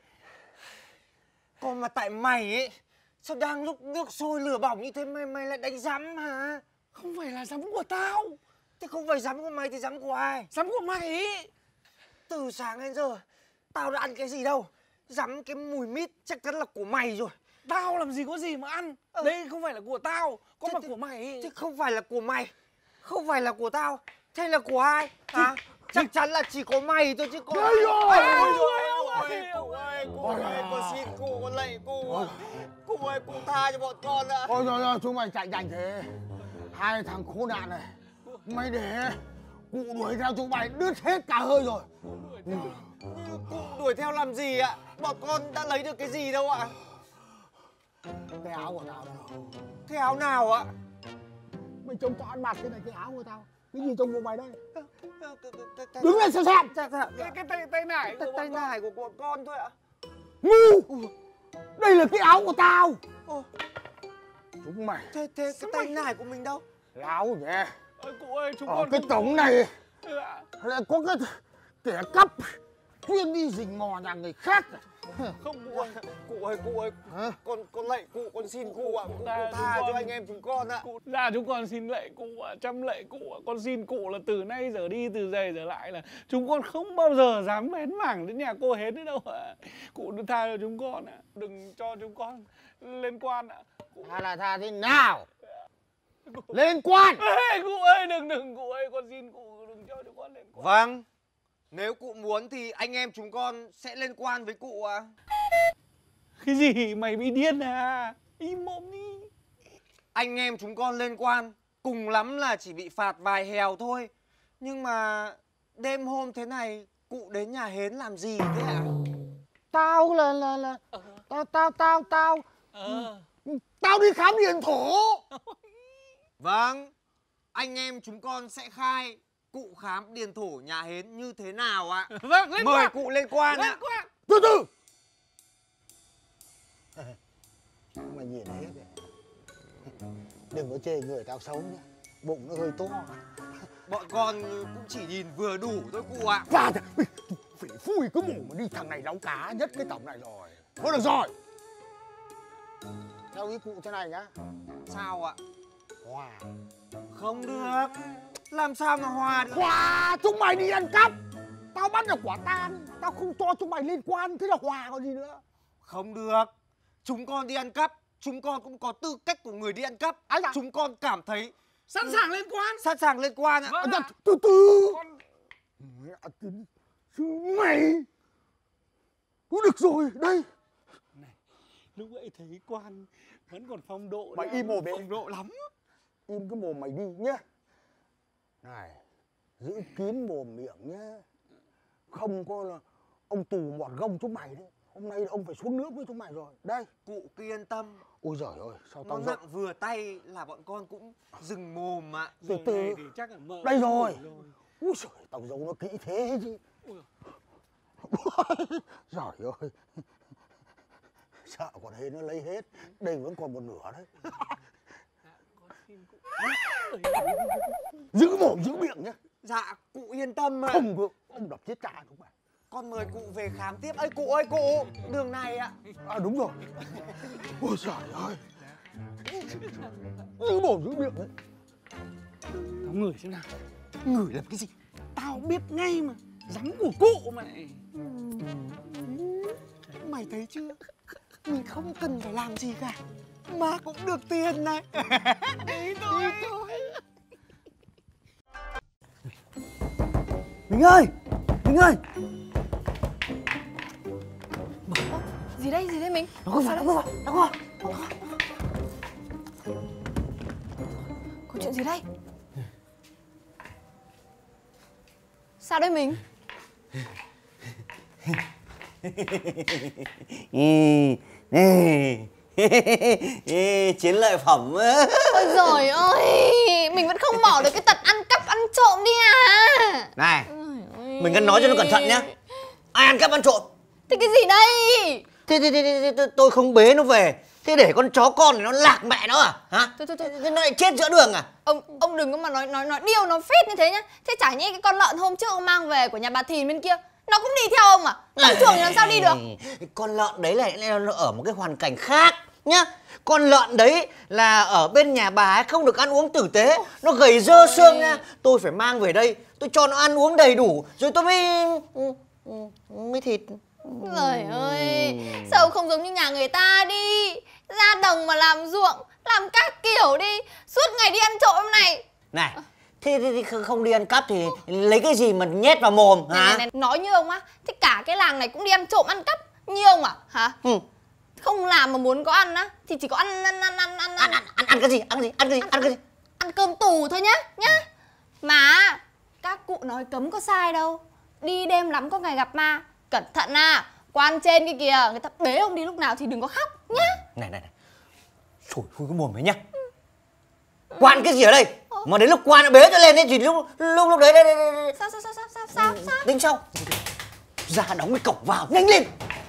Còn mà tại mày ấy, sao đang lúc nước sôi lửa bỏng như thế mày mày lại đánh rắm hả? Không phải là giấm của tao. Thế không phải rắm của mày thì rắm của ai? Giấm của mày ấy. Từ sáng đến giờ tao đã ăn cái gì đâu. Rắm cái mùi mít chắc chắn là của mày rồi. Tao làm gì có gì mà ăn. Ừ. Đây không phải là của tao, có Thế- mà thế- của mày ấy. Thế không phải là của mày, không phải là của tao, thế là của ai? Hả? Chắc chắn là chỉ có mày thôi chứ có. Đây rồi. Ôi ôi ôi, cụ ơi, cụ ơi, con xin cụ, con lạy cụ. Cụ ơi, cụ tha cho bọn con ạ. Ôi trời ơi, chúng mày chạy nhanh thế. Hai thằng khốn nạn này, mày để cụ đuổi theo chúng mày đứt hết cả hơi rồi. Cụ đuổi theo làm gì ạ? Bọn con đã lấy được cái gì đâu ạ? Cái áo của tao đâu? Cái áo nào ạ? Mày trông tao ăn mặc thế này, cái áo của tao. Cái gì trong bụng mày đây? Đứng lên xem xem. Dạ, dạ, Cái, cái tay tay nải của tay bọn con. nải của bọn con thôi ạ. Ngu! Đây là cái áo của tao. Ồ, Chúng mày thế thế cái tay nải của mình đâu? cái áo nhỉ? Ôi, cụ ơi, chúng Ở con cái không- cổng này Dạ. lại có cái kẻ cắp chuyên đi rình mò nhà người khác. Không cụ ơi. Cụ ơi, cụ ơi, Hả? con con lạy cụ, con xin cụ ạ, cụ, Dạ, cụ tha chúng cho con- anh em chúng con ạ. Cụ, dạ chúng con xin lạy cụ ạ, trăm lạy cụ ạ. Con xin cụ là từ nay giờ đi, từ giày giờ lại là chúng con không bao giờ dám bén mảng đến nhà cô Hến nữa đâu ạ. Cụ đừng tha cho chúng con ạ, đừng cho chúng con lên quan ạ. Cụ... Hay là tha thế nào? Lên quan. Ê, cụ ơi, đừng đừng cụ ơi, con xin cụ đừng cho chúng con lên quan. Vâng, nếu cụ muốn thì anh em chúng con sẽ lên quan với cụ ạ. Cái gì mày bị điên à? Im mồm đi. Anh em chúng con lên quan, cùng lắm là chỉ bị phạt vài hèo thôi. Nhưng mà đêm hôm thế này, cụ đến nhà Hến làm gì thế ạ? Tao là là là tao tao tao tao Ờ. tao đi khám điền thổ. Vâng, anh em chúng con sẽ khai cụ khám điền thổ nhà Hến như thế nào ạ? Vâng, lên Mời quan. cụ lên quan Lên ạ. quan. Từ từ. Mày nhìn hết đấy. Đừng có chê người tao xấu nhá. Bụng nó hơi to. Bọn con cũng chỉ nhìn vừa đủ thôi cụ ạ. Và phỉ phui cái mồm mà đi thằng này nấu cá nhất cái tổng này rồi. Thôi được rồi. Theo ý cụ thế này nhá. Sao ạ? Hòa. Không được. Làm sao mà hòa được? Hòa, chúng mày đi ăn cắp. Tao bắt được quả tang. Tao không cho chúng mày liên quan. Thế là hòa còn gì nữa. Không được. Chúng con đi ăn cắp, chúng con cũng có tư cách của người đi ăn cắp. Ái da. Chúng con cảm thấy Sẵn sàng lên quan. sẵn sàng lên quan ạ. Vâng ạ. Từ từ. Con... Mẹ tin chứ mày. Thôi được rồi, đây. Lúc ấy thấy quan vẫn còn phong độ. Mày đấy. im mồm đi. Phong độ lắm. Im cái mồm mày đi nhá. Này, giữ kín mồm miệng nhá. Không có là ông tù mọt gông chúng mày đấy. Hôm nay ông phải xuống nước với chúng mày rồi. Đây. Cụ cứ yên tâm. Ôi giời ơi, sao Nó tao nặng vừa tay là bọn con cũng dừng mồm ạ. từ Giờ từ. này thì chắc là mợ Đây rồi. rồi. Úi giời, tao giấu nó kỹ thế chứ. Giời ơi. Sợ còn hê nó lấy hết. Đây vẫn còn một nửa đấy. Giữ mồm giữ miệng nhá. Dạ cụ yên tâm ạ. Không được, ông đập chết cha chúng mày. Con mời cụ về khám tiếp. Ơi cụ ơi cụ, đường này ạ. À đúng rồi. Ôi giời ơi. Giữ mồm giữ miệng đấy. Tao ngửi xem nào. Ngửi làm cái gì? Tao biết ngay mà. Rắn của cụ mày. Mày thấy chưa? Mình không cần phải làm gì cả mà cũng được tiền này. Đấy thôi. Mình ơi, Mình ơi. Gì đây, gì đây mình? Nó không phải, nó không phải, nó không phải. Có chuyện gì đây? Sao đây mình? Chiến lợi phẩm. Ôi giời ơi, mình vẫn không bỏ được cái tật ăn cắp ăn trộm đi à. Này, mình cần nói cho nó cẩn thận nhá. Ai ăn cắp ăn trộm? Thế cái gì đây? Thế, thế, thế, thế, thế tôi không bế nó về. Thế để con chó con này nó lạc mẹ nó à? Hả? Thôi thôi thôi, Thế nó lại chết giữa đường à? Ông ông đừng có mà nói nói nói điêu nói phết như thế nhá. Thế chả nhẽ cái con lợn hôm trước ông mang về của nhà bà Thìn bên kia nó cũng đi theo ông à? Ông chuồng thì làm sao đi được? Con lợn đấy là nó ở một cái hoàn cảnh khác nhá. Con lợn đấy là ở bên nhà bà ấy không được ăn uống tử tế. Nó gầy dơ xương nha. Tôi phải mang về đây, tôi cho nó ăn uống đầy đủ rồi tôi mới mới thịt. Trời ơi, sao không giống như nhà người ta đi, ra đồng mà làm ruộng, làm các kiểu đi, suốt ngày đi ăn trộm này. Này, thế, thế, thế không đi ăn cắp thì lấy cái gì mà nhét vào mồm hả? Này, này, này, nói như ông á, thế cả cái làng này cũng đi ăn trộm ăn cắp như ông à hả? Ừ. Không làm mà muốn có ăn á thì chỉ có ăn ăn ăn ăn ăn Ăn, ăn, ăn, ăn cái gì? Ăn cái gì? Ăn cái gì? Ăn cái gì? ăn cơm tù thôi nhá, nhá. Mà các cụ nói cấm có sai đâu. Đi đêm lắm có ngày gặp ma. Cẩn thận à, quan trên kia kìa, người ta bế ông đi lúc nào thì đừng có khóc nhá. Này này này, sủi khui cái mồm ấy nhá. Quan cái gì ở đây? Mà đến lúc quan nó bế cho lên ấy thì lúc lúc lúc đấy đây, đây, đây. Sao sao sao sao sao sao sao? Tính sau. Ra đóng cái cổng vào, nhanh lên.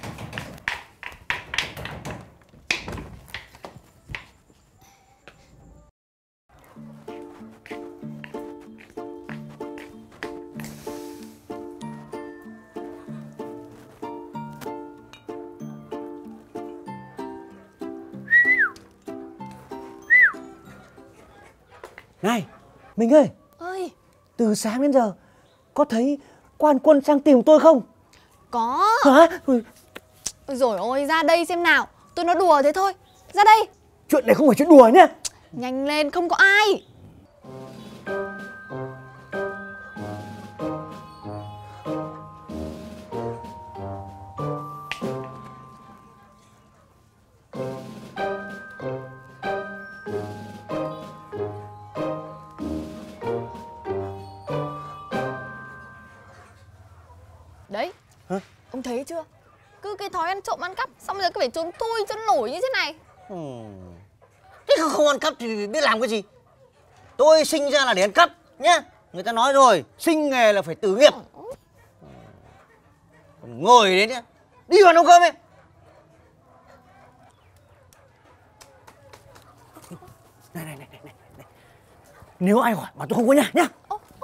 Này, Mình ơi, Ơi, từ sáng đến giờ có thấy quan quân sang tìm tôi không? có. Hả? Ui, Ôi dồi ôi, ra đây xem nào. Tôi nói đùa thế thôi. Ra đây. chuyện này không phải chuyện đùa nhá. Nhanh lên, không có ai. Đấy. Hả? Ông thấy chưa? Cứ cái thói ăn trộm ăn cắp, xong rồi cứ phải trốn thui trốn nổi như thế này. Ừ. Thế không, không ăn cắp thì biết làm cái gì? Tôi sinh ra là để ăn cắp nhá. Người ta nói rồi, sinh nghề là phải tử nghiệp. Còn ngồi đấy nhá, đi vào nấu cơm đi. Này này này này này. Nếu ai hỏi mà tôi không có nhà nhá.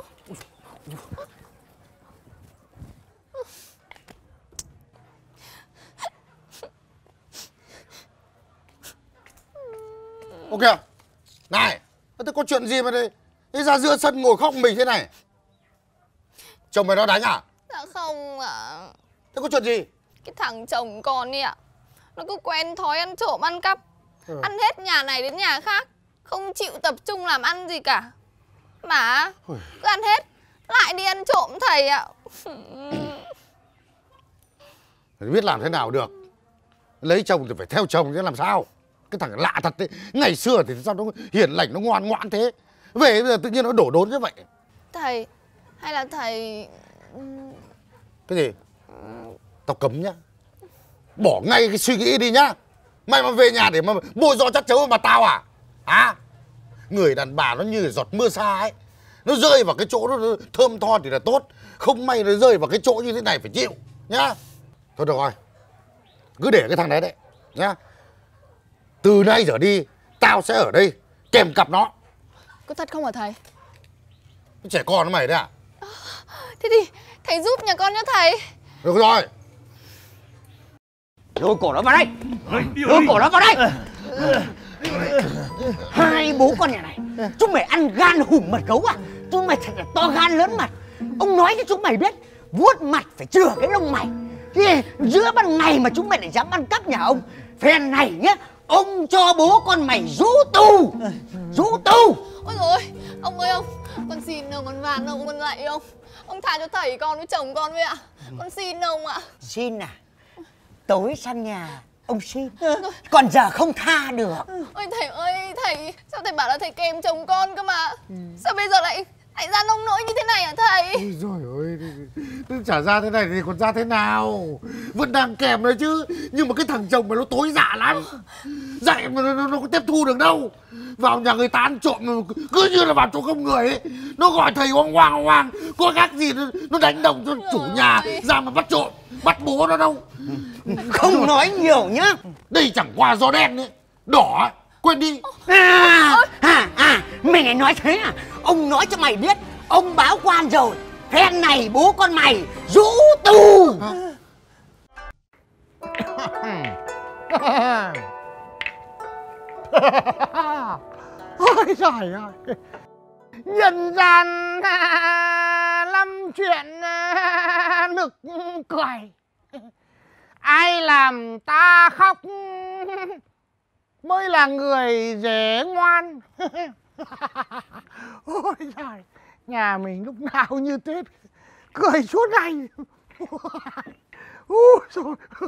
Ô kìa, này, thế có chuyện gì mà đây? Thế ra giữa sân ngồi khóc mình thế này? Chồng mày nó đánh à? Dạ không ạ. Thế có chuyện gì? Cái thằng chồng con ấy ạ, nó cứ quen thói ăn trộm ăn cắp. Ừ. Ăn hết nhà này đến nhà khác, không chịu tập trung làm ăn gì cả. Mà Ôi. cứ ăn hết lại đi ăn trộm thầy ạ. Biết làm thế nào được. Lấy chồng thì phải theo chồng chứ làm sao. Cái thằng lạ thật đấy. Ngày xưa thì sao nó hiền lành, nó ngoan ngoãn thế. Về bây giờ tự nhiên nó đổ đốn như vậy. Thầy, hay là thầy... Cái gì? Tao cấm nhá. Bỏ ngay cái suy nghĩ đi nhá. Mày mà về nhà để mà bôi do chắc chấu vào mặt tao à? Hả? Người đàn bà nó như giọt mưa xa ấy. Nó rơi vào cái chỗ nó thơm tho thì là tốt. Không may nó rơi vào cái chỗ như thế này phải chịu nhá. Thôi được rồi. Cứ để cái thằng đấy đấy nhá. Từ nay trở đi tao sẽ ở đây kèm cặp nó. Có thật không hả thầy? Trẻ con nó mày đấy à? Thế thì thầy giúp nhà con nhá thầy. Được rồi. Lôi cổ nó vào đây. Lôi cổ nó vào đây. Hai bố con nhà này, chúng mày ăn gan hùm mật gấu à? Chúng mày thật là to gan lớn mặt. Ông nói cho chúng mày biết, vuốt mặt phải chừa cái lông mày. Thế giữa ban ngày mà chúng mày lại dám ăn cắp nhà ông. Phen này nhá, ông cho bố con mày rú tù. Rú tù. Ôi dồi ôi, ông ơi ông, con xin ông, con van ông, con lạy ông. Ông tha cho thầy con với chồng con với ạ. Con xin ông ạ. Xin à? Tối sang nhà ông xin. Còn giờ không tha được. Ôi thầy ơi, thầy, sao thầy bảo là thầy kèm chồng con cơ mà. Sao bây giờ lại lại ra nông nỗi như thế này hả thầy? Ôi dồi ôi, chả ra thế này thì còn ra thế nào. Vẫn đang kèm đấy chứ. Nhưng mà cái thằng chồng mà nó tối dạ lắm. Dạy mà nó, nó, nó có tiếp thu được đâu. Vào nhà người ta ăn trộm cứ như là vào chỗ không người ấy. Nó gọi thầy hoang hoang hoang hoang. Có khác gì nó, nó đánh đồng cho chủ nhà ra mà bắt trộm. Bắt bố nó đâu. Không nói nhiều nhá. Đây chẳng qua gió đen ấy. Đỏ quên đi. À, à, à, mày lại nói thế à? Ông nói cho mày biết, ông báo quan rồi. Phen này bố con mày rũ tù. Ôi trời ơi. Nhân gian lắm chuyện nực cười. Ai làm ta khóc mới là người dễ ngoan. Ôi trời, nhà mình lúc nào như Tết cười suốt ngày. Ôi trời.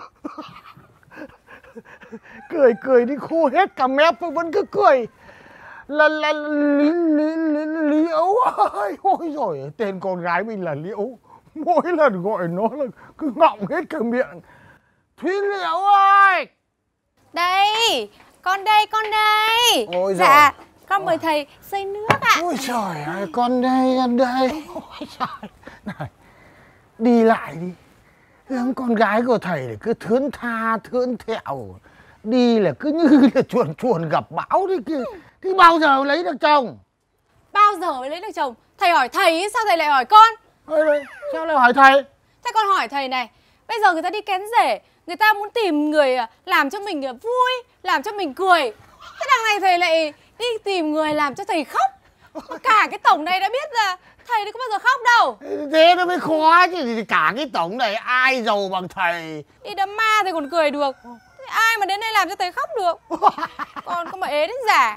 Cười cười đi khô hết cả mép vẫn cứ cười. Là là lý lý lý Liễu ơi. Ôi rồi tên con gái mình là Liễu. Mỗi lần gọi nó là cứ ngọng hết cả miệng. Thúy Liễu ơi. Đây, con đây, con đây. Ôi dạ, giời. con mời thầy xơi nước ạ. Ôi trời ơi, con đây, con đây. Ôi trời. Này, đi lại đi. Con gái của thầy thì cứ thướn tha, thướn thẹo. Đi là cứ như là chuồn chuồn gặp bão đi kia. Thì bao giờ lấy được chồng? Bao giờ mới lấy được chồng? Thầy hỏi thầy, sao thầy lại hỏi con? Ôi, sao lại hỏi thầy? Thế con hỏi thầy này, bây giờ người ta đi kén rể, người ta muốn tìm người làm cho mình vui, làm cho mình cười. Thế đằng này thầy lại đi tìm người làm cho thầy khóc. Cả cái tổng này đã biết là thầy có bao giờ khóc đâu. Thế nó mới khó chứ. Thì cả cái tổng này ai giàu bằng thầy. Đi đám ma thì còn cười được. Thế ai mà đến đây làm cho thầy khóc được. Con có mà ế đến giả.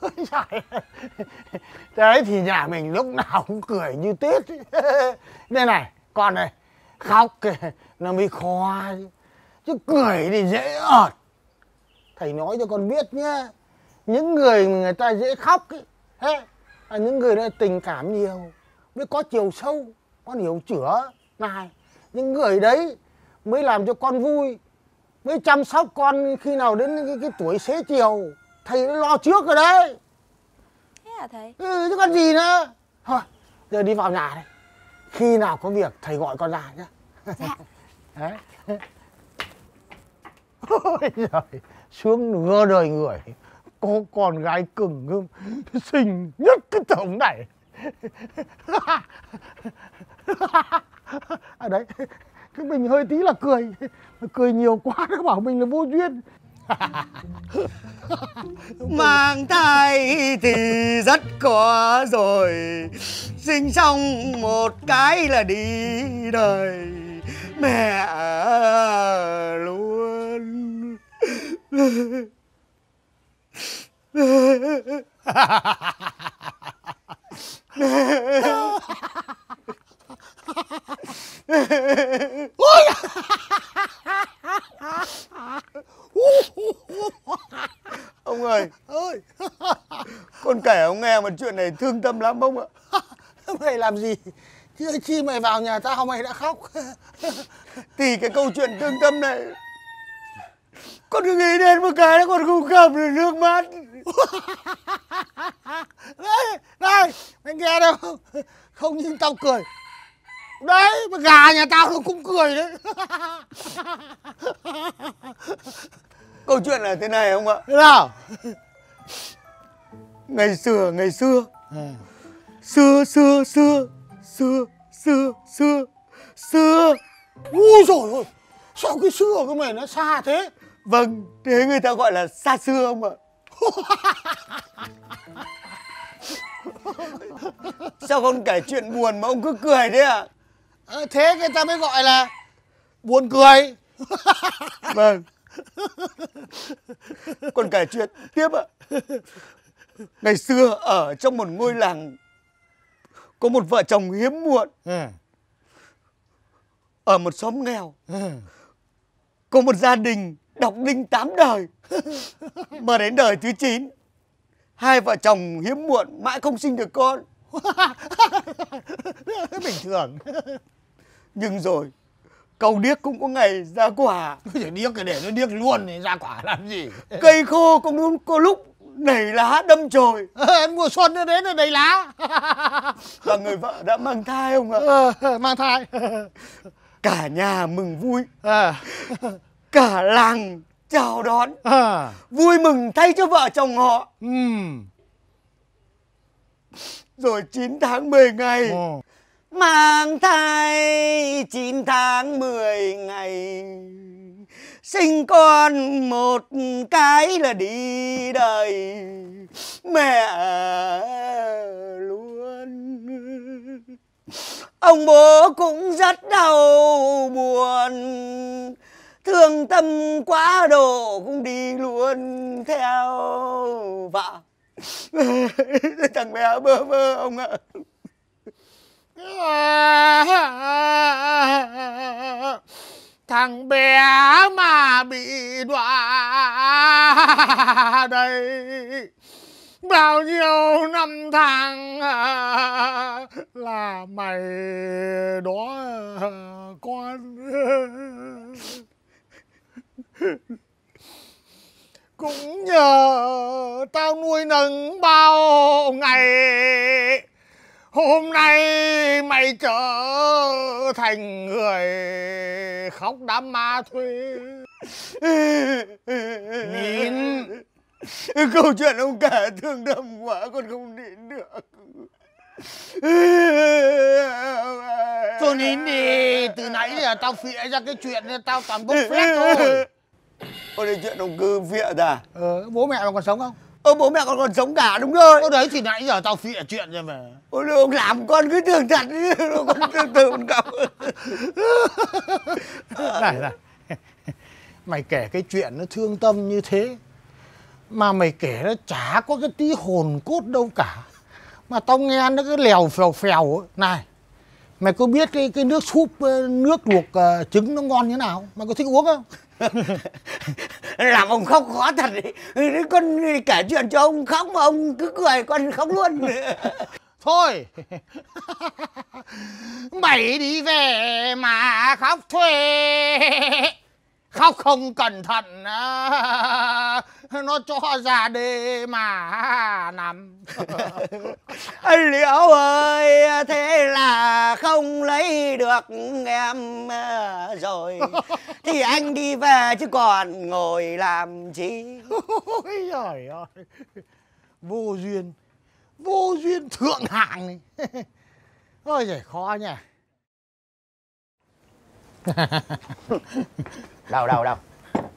Đấy thì nhà mình lúc nào cũng cười như Tết. Đây này, con này, khóc nó mới khó chứ. Chứ cười thì dễ ợt. Thầy nói cho con biết nhá. Những người mà người ta dễ khóc ấy, là những người đó tình cảm nhiều, mới có chiều sâu, con hiểu chữa. Này, những người đấy mới làm cho con vui, mới chăm sóc con khi nào đến cái, cái tuổi xế chiều. Thầy đã lo trước rồi đấy. Thế hả thầy? Ừ, chứ còn gì nữa. Thôi, giờ đi vào nhà đây. Khi nào có việc thầy gọi con ra nhá. Dạ. Đấy. Ôi giời, sướng ngơ đời người. Có con gái cưng ngưng, xinh nhất cái tổng này. À đấy, cái mình hơi tí là cười. Cười nhiều quá nó bảo mình là vô duyên. Mang thai thì rất có rồi, sinh xong một cái là đi đời mẹ luôn. Ôi! Ông ơi, Ơi! con kể ông nghe một chuyện này thương tâm lắm ông ạ. Mày làm gì? Chứ chi mày vào nhà tao mày đã khóc. Thì cái câu chuyện thương tâm này, con cứ nghĩ đến một cái là con không cầm được nước mắt. Đấy, đây, mày nghe đâu không? Không nhưng tao cười. Đấy, mà gà nhà tao nó cũng cười đấy. Câu chuyện là thế này ông ạ. Thế nào? Ngày xưa, ngày xưa, À. xưa, xưa, xưa, xưa, xưa, xưa, xưa. Ui dồi ôi, sao cái xưa của mày nó xa thế? Vâng, thế người ta gọi là xa xưa ông ạ. Sao con kể chuyện buồn mà ông cứ cười thế ạ? À, thế người ta mới gọi là buồn cười. Vâng. Con kể chuyện tiếp ạ. Ngày xưa ở trong một ngôi làng có một vợ chồng hiếm muộn. Ừ. Ở một xóm nghèo Ừ. có một gia đình đọc đinh tám đời. Mà đến đời thứ chín, hai vợ chồng hiếm muộn mãi không sinh được con. Bình thường. Nhưng rồi cầu điếc cũng có ngày ra quả. Cứ điếc cái để nó điếc luôn thì ra quả làm gì? Cây khô cũng đúng có lúc nảy lá đâm chồi. À, mùa xuân nó đến là đầy lá. Và người vợ đã mang thai ông ạ. À, mang thai. Cả nhà mừng vui, À. cả làng chào đón, À. vui mừng thay cho vợ chồng họ. Ừm. Rồi chín tháng mười ngày, Ồ. mang thai chín tháng mười ngày, sinh con một cái là đi đời mẹ luôn. Ông bố cũng rất đau buồn, thương tâm quá độ cũng đi luôn theo vợ. Thằng bé bơ vơ ông ạ. Thằng bé mà bị đọa đây bao nhiêu năm tháng là mày đó con. Cũng nhờ tao nuôi nấng bao ngày, hôm nay mày trở thành người khóc đám ma thuê. Nín. Câu chuyện ông kể thương tâm quá con không nín được. Thôi nín đi, từ nãy giờ tao phịa ra cái chuyện nên tao toàn bốc phét thôi. Ôi đây chuyện ông cứ vịa ra. Ờ, bố mẹ còn sống không? Ơ bố mẹ con còn sống cả đúng rồi. Ơ đấy thì nãy giờ tao phịa chuyện ra mà. Ôi ông làm con cứ tưởng thật, con từ từ con cọc. Này này, mày kể cái chuyện nó thương tâm như thế mà mày kể nó chả có cái tí hồn cốt đâu cả. Mà tao nghe nó cứ lèo phèo phèo ấy. Này, mày có biết cái cái nước súp, nước luộc uh, trứng nó ngon như nào? Mày có thích uống không? Làm ông khóc khó thật đấy. Con kể chuyện cho ông khóc mà ông cứ cười con khóc luôn. Thôi. Mày đi về mà khóc thuê, khóc không cẩn thận nó cho ra đê mà nằm. Anh Liễu ơi, thế là không lấy được em rồi thì anh đi về chứ còn ngồi làm chi. Ôi giời ơi, vô duyên, vô duyên thượng hạng này. Ôi giời, khó nhỉ. Đâu đâu đâu.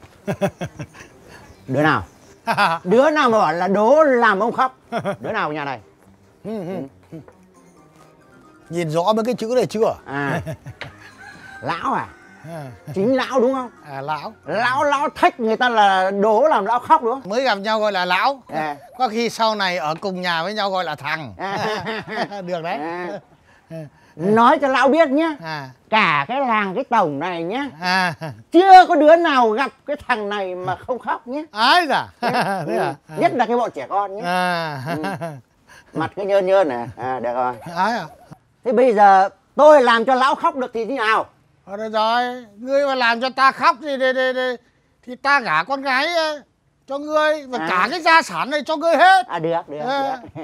Đứa nào? Đứa nào mà bảo là đố làm ông khóc? Đứa nào ở nhà này? Ừ, ừ. Nhìn rõ mấy cái chữ này chưa? À, Lão à? À. Chính lão đúng không? À lão. Lão lão thách người ta là đố làm lão khóc đúng không? Mới gặp nhau gọi là lão. À. Có khi sau này ở cùng nhà với nhau gọi là thằng. À. Được đấy. À. Nói cho lão biết nhá. À. Cả cái làng cái tổng này nhá. À. Chưa có đứa nào gặp cái thằng này mà không khóc nhé. Ái da. Thế à? Nhất là cái bọn trẻ con nhé. À. Ừ. Mặt cái nhơn nhơn này. À được rồi. Ái à. Thế bây giờ tôi làm cho lão khóc được thì thế nào? Ờ, được rồi, ngươi mà làm cho ta khóc thì, thì, thì, thì, thì ta gả con gái cho ngươi và à. cả cái gia sản này cho ngươi hết. À được, được, à. được.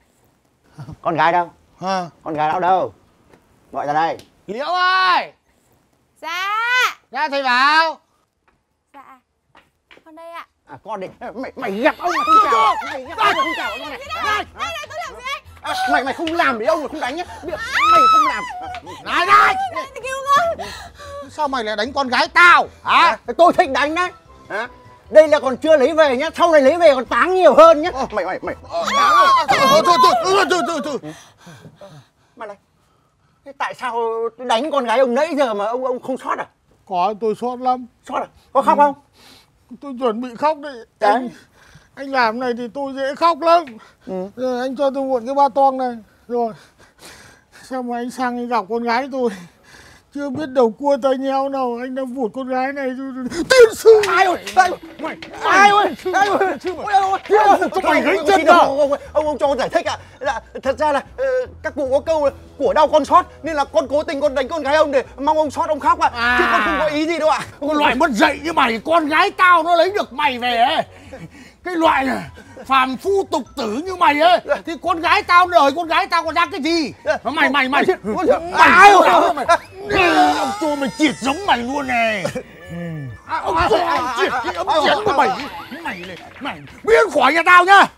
Con gái đâu? À. Con gái lão đâu? Gọi ra đây. Liễu ơi! Dạ. Ra thầy vào. Dạ. Con đây ạ. À con đi. Mày mày gặp ông mà không chào. Mày gặp ông mà không chào con này. Đây, đây, tôi làm gì anh? À, mày mày không làm thì ông mà không đánh nhá. Mày không làm. Này này! Này, cứu con. Sao mày lại đánh con gái tao? Hả? À, tôi thích đánh đấy. Hả? Đây là còn chưa lấy về nhá, sau này lấy về còn táng nhiều hơn nhá. Mày mày mày. Thôi thôi thôi thôi thôi thôi. Mà này. Thế tại sao đánh con gái ông nãy giờ mà ông ông không sót à? Có, tôi sót lắm. Sót à? Có khóc không? Tôi chuẩn bị khóc đấy. Đấy. Anh, anh làm này thì tôi dễ khóc lắm. Ừ. Rồi anh cho tôi mượn cái ba toang này. Rồi. Sao mà anh sang anh gặp con gái tôi chưa biết đầu cua tay nheo nào, anh đã vụt con gái này. Tiên sư! Ai ơi! Ai ơi! Mày! Ai ơi! Ai ơi! Ôi ôi! Cho mày gãy chân à? Ông ông ông cho con giải thích ạ. Là thật ra là các cụ có câu là của đau con sót nên là con cố tình con đánh con gái ông để mong ông sót ông khóc ạ. À. Chứ con không có ý gì đâu ạ. Con loại mất dạy như mày, con gái tao nó lấy được mày về ấy. Cái loại này phàm phu tục tử như mày ấy thì con gái tao đời con gái tao còn ra cái gì? Mày mày mày Ai ơi! Ông cho mày triệt giống mày luôn này. Ông cho anh triệt cái ấm chén của mày. Mày này, mày biến khỏi nhà tao nhá.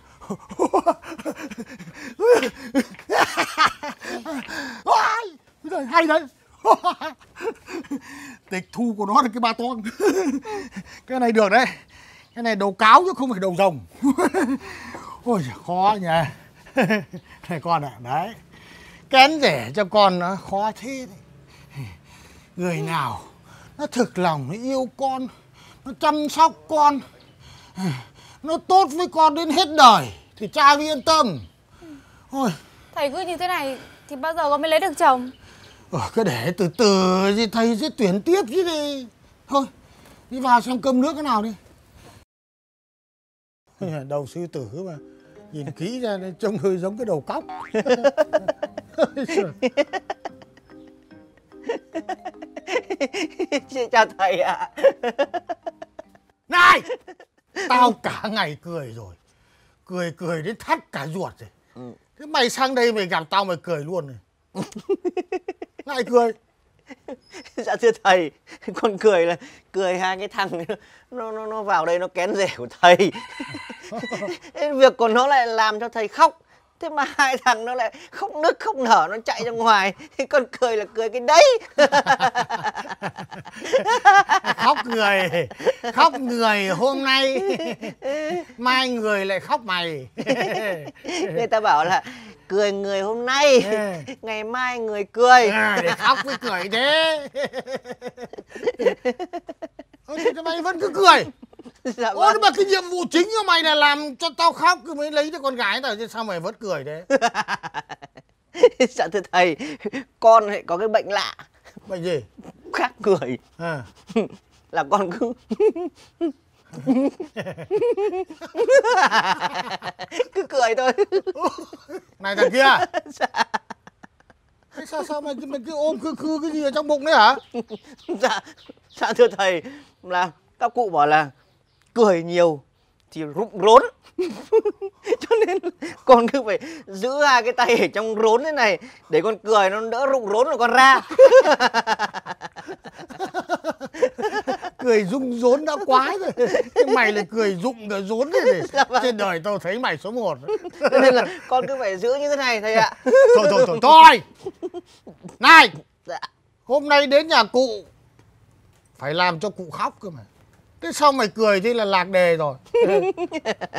Rồi hay đấy. Tịch thu của nó là cái ba toang. Cái này được đấy. Cái này đầu cáo chứ không phải đầu rồng. Ôi khó nhỉ. Này con ạ, à, đấy. Kén rẻ cho con nó khó thế đấy. Người nào nó thực lòng, nó yêu con, nó chăm sóc con, nó tốt với con đến hết đời thì cha mới yên tâm. Ôi. Thầy cứ như thế này thì bao giờ con mới lấy được chồng? Ờ, cứ để từ từ thì thầy sẽ tuyển tiếp chứ đi. Thôi, đi vào xem cơm nước cái nào đi. Đầu sư tử mà. Nhìn kỹ ra trông hơi giống cái đầu cóc. Chào thầy ạ. Này! Tao cả ngày cười rồi. Cười cười đến thắt cả ruột rồi. Ừ. Thế mày sang đây mày gặp tao mày cười luôn rồi. Lại cười. Dạ thưa thầy, con cười là cười hai cái thằng nó nó nó vào đây nó kén rẻ của thầy. Việc của nó lại làm cho thầy khóc. Thế mà hai thằng nó lại khóc nức khóc nở nó chạy ra ngoài. Con cười là cười cái đấy. Khóc người, khóc người hôm nay, mai người lại khóc mày. Người ta bảo là cười người hôm nay, ngày mai người cười. À, để khóc với cười thế. Ôi, thì mày vẫn cứ cười. Dạ Ôi, vâng. mà cái nhiệm vụ chính của mày là làm cho tao khóc cứ mới lấy được con gái tao chứ sao mày vẫn cười thế? Dạ thưa thầy, con lại có cái bệnh lạ. Bệnh gì? Khác người. À. Là con cứ cứ cười thôi. Này thằng kia. Dạ. Thế sao sao mày, mày cứ ôm khư khư cái gì ở trong bụng đấy hả? Dạ, dạ thưa thầy, là các cụ bảo là cười nhiều thì rụng rốn. Cho nên con cứ phải giữ hai cái tay ở trong rốn thế này để con cười nó đỡ rụng rốn rồi con ra. Cười rung rốn đã quá rồi. Thế mày lại cười rụng cả rốn thế này. Dạ vâng. Trên đời tao thấy mày số một. Cho nên là con cứ phải giữ như thế này thầy ạ. Thôi thôi thôi thôi. Này, dạ. Hôm nay đến nhà cụ phải làm cho cụ khóc cơ mà. Thế sao mày cười thế là lạc đề rồi.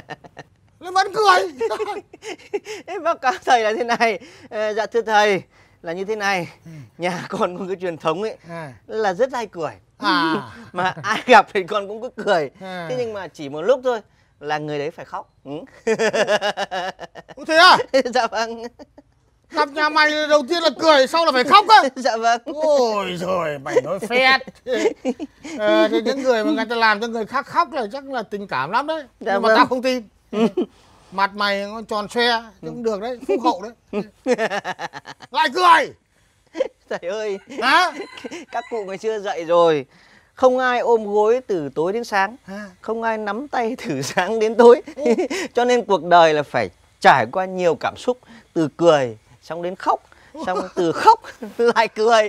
Nó vẫn cười. Em báo cáo thầy là thế này. Dạ thưa thầy, là như thế này. Nhà con có cái truyền thống ấy À. là rất hay cười. À. Mà ai gặp thì con cũng cứ cười. À. Thế nhưng mà chỉ một lúc thôi là người đấy phải khóc. Ừ. Ủa thế à? Dạ vâng. Gặp nhà mày đầu tiên là cười, sau là phải khóc á? Dạ vâng. Ôi giời, mày nói phét. Ờ, thì những người mà người ta làm cho người khác khóc là chắc là tình cảm lắm đấy. Dạ Nhưng mà vâng. tao không tin. Mặt mày nó tròn xoe, cũng được đấy, phúc hậu đấy. Lại cười. Thầy ơi, Hả? các cụ ngày xưa dạy rồi. Không ai ôm gối từ tối đến sáng, À. không ai nắm tay từ sáng đến tối. Cho nên cuộc đời là phải trải qua nhiều cảm xúc, từ cười xong đến khóc, xong từ khóc lại cười.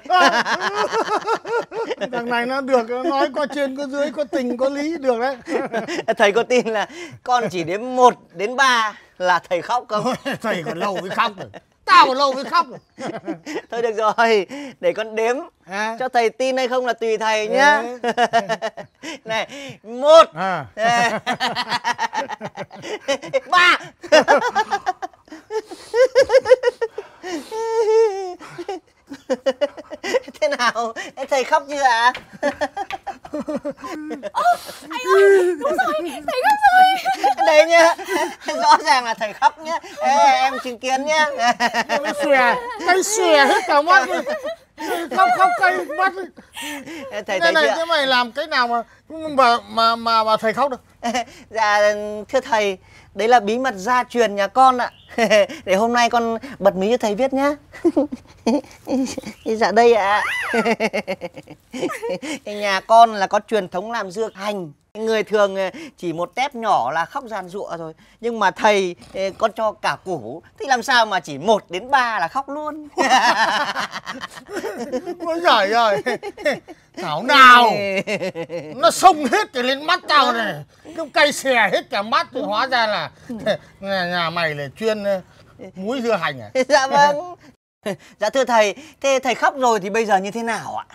Thằng này nó được, nó nói có trên có dưới, có tình có lý, được đấy. Thầy có tin là con chỉ đếm một đến ba là thầy khóc không? Thầy còn lâu mới khóc rồi. Tao còn lâu mới khóc rồi. Thôi được rồi, để con đếm. À. Cho thầy tin hay không là tùy thầy nhá. Này, một, À. ba. Thế nào, thầy khóc chưa ạ? Anh ơi, đúng rồi, thầy khóc rồi. Đấy nhá, rõ ràng là thầy khóc nhá. Ê, em chứng kiến nhá. Cái xòe, cái xòe hết cả mắt đi. Khóc khóc cây mắt đi. Thầy Thế thấy này, chưa? thế mày làm cái nào mà mà mà mà, mà thầy khóc được? Dạ thưa thầy, đấy là bí mật gia truyền nhà con ạ. Để hôm nay con bật mí cho thầy biết nhá. Dạ đây ạ. Nhà con là có truyền thống làm dược hành. Người thường chỉ một tép nhỏ là khóc giàn giụa rồi. Nhưng mà thầy con cho cả củ, thì làm sao mà chỉ một đến ba là khóc luôn. Ôi giời ơi, thảo nào nó xông hết cái lên mắt tao này, cái cây xè hết cả mắt thì hóa ra là nhà, nhà mày là chuyên muối dưa hành à? Dạ vâng. Dạ thưa thầy, thế thầy khóc rồi thì bây giờ như thế nào ạ?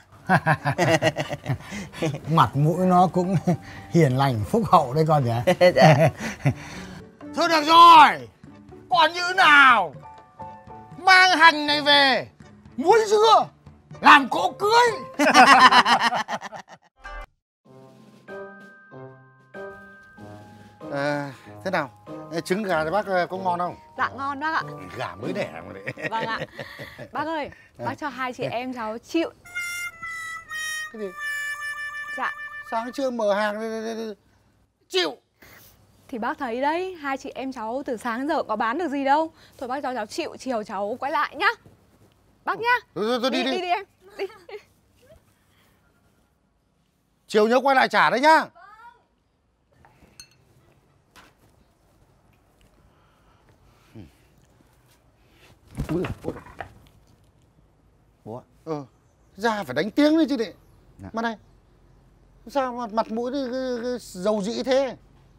Mặt mũi nó cũng hiền lành phúc hậu đấy con nhỉ. Dạ. Thôi được rồi, còn như nào mang hành này về muối dưa làm cỗ cưới. À, thế nào? Trứng gà thì bác có ngon không? Dạ ngon bác ạ. Gà mới đẻ mà đấy. Vâng ạ. Bác ơi, bác cho hai chị em cháu chịu. Cái gì? Dạ. Sáng trưa mở hàng chịu. Thì bác thấy đấy, hai chị em cháu từ sáng giờ có bán được gì đâu. Thôi bác cho cháu chịu, chiều cháu quay lại nhá. Bác nhá. Thôi, thôi, thôi, đi, đi, đi, đi. đi em. Đi. Chiều nhớ quay lại trả đấy nhá. Ui, ui. Bố ạ. Ờ, ra phải đánh tiếng đi chứ đệ. Dạ. Mà này, sao mặt, mặt mũi cái, cái, cái dầu dĩ thế?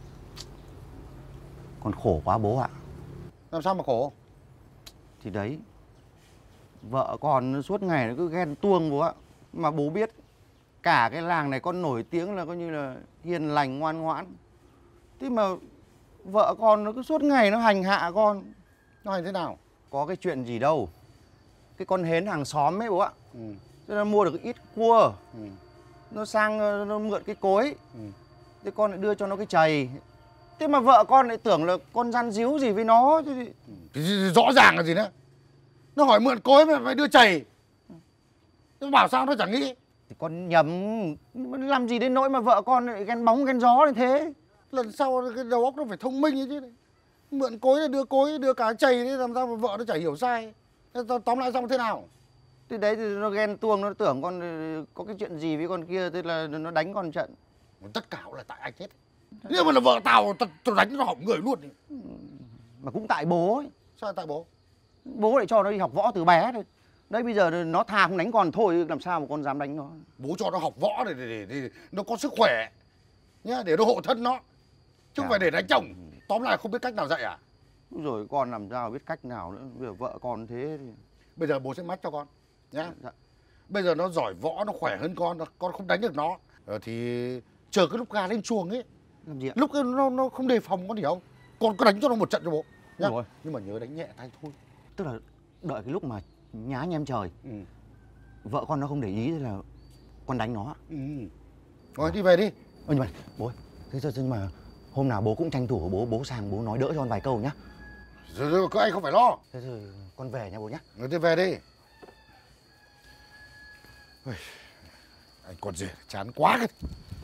Con khổ quá bố ạ. Làm sao mà khổ? Thì đấy, vợ con suốt ngày nó cứ ghen tuông bố ạ. Mà bố biết cả cái làng này con nổi tiếng là coi như là hiền lành ngoan ngoãn. Thế mà vợ con nó cứ suốt ngày nó hành hạ con. Nó hành thế nào? Có cái chuyện gì đâu. Cái con hến hàng xóm ấy bố ạ. Ừ. Thế nó mua được ít cua. Ừ. Nó sang nó mượn cái cối. Ừ. Thế con lại đưa cho nó cái chày. Thế mà vợ con lại tưởng là con gian díu gì với nó. Thế thì... Rõ ràng là gì nữa? Nó hỏi mượn cối mà phải đưa chày. Nó bảo sao nó chẳng nghĩ. Thì con nhầm. Làm gì đến nỗi mà vợ con lại ghen bóng ghen gió như thế. Lần sau cái đầu óc nó phải thông minh ấy chứ. Mượn cối là đưa cối, đưa cả chày đấy, làm sao mà vợ nó chả hiểu sai. Tóm lại xong thế nào? Thế đấy thì nó ghen tuông, nó tưởng con có cái chuyện gì với con kia. Thế là nó đánh con trận. Tất cả là tại anh hết. Nếu mà là vợ tao, tao đánh nó hỏng người luôn. Mà cũng tại bố ấy. Sao tại bố? Bố lại cho nó đi học võ từ bé thôi. Đấy bây giờ nó thà không đánh con thôi, làm sao mà con dám đánh nó. Bố cho nó học võ để, để, để, để nó có sức khỏe nhá, để nó hộ thân nó. Chứ không phải để đánh chồng. Tóm lại không biết cách nào dạy à? Rồi con làm sao biết cách nào nữa. Bây giờ vợ con thế thì... Bây giờ bố sẽ mách cho con nhá. Dạ. Bây giờ nó giỏi võ, nó khỏe hơn con, con không đánh được nó. Ờ, thì chờ cái lúc gà lên chuồng ấy. Làm gì ạ? Lúc ấy nó, nó không đề phòng, con hiểu không? Con có đánh cho nó một trận cho bố nhá. Rồi. Nhưng mà nhớ đánh nhẹ tay thôi. Tức là đợi cái lúc mà nhá anh em trời. Ừ. Vợ con nó không để ý thì là con đánh nó. Ừ. Rồi đi về đi. Ơ nhưng mà bố ơi, thế giờ nhưng mà hôm nào bố cũng tranh thủ bố bố sang bố nói đỡ cho con vài câu nhá. Rồi, rồi các anh không phải lo. Thế rồi con về nha bố nhá. Rồi đi về đi. Ôi, anh con rể chán quá cái.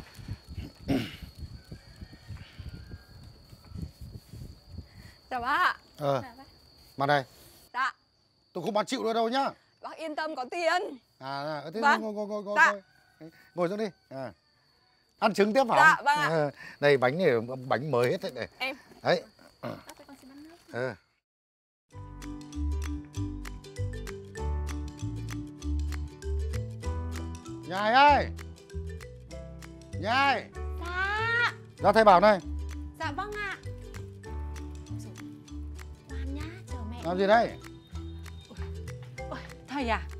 Chào bác. Ờ. Mà đây. Dạ. Tôi không bán chịu nữa đâu nhá. Bác yên tâm có tiền. À, thế Vâng. ngồi ngồi ngồi ngồi. Dạ. Ngồi, ngồi xuống đi. À. Ăn trứng tiếp hả? Dạ, vâng ạ. À, đây bánh này bánh mới hết đấy này. Em. Đấy. Bác cho con xin bát nước. Ờ. Nhài ơi. Nhài. Dạ. Ra thầy Bảo này. Dạ vâng ạ. Ngoan nhá, chờ mẹ. Làm gì đây? Ôi, thầy à?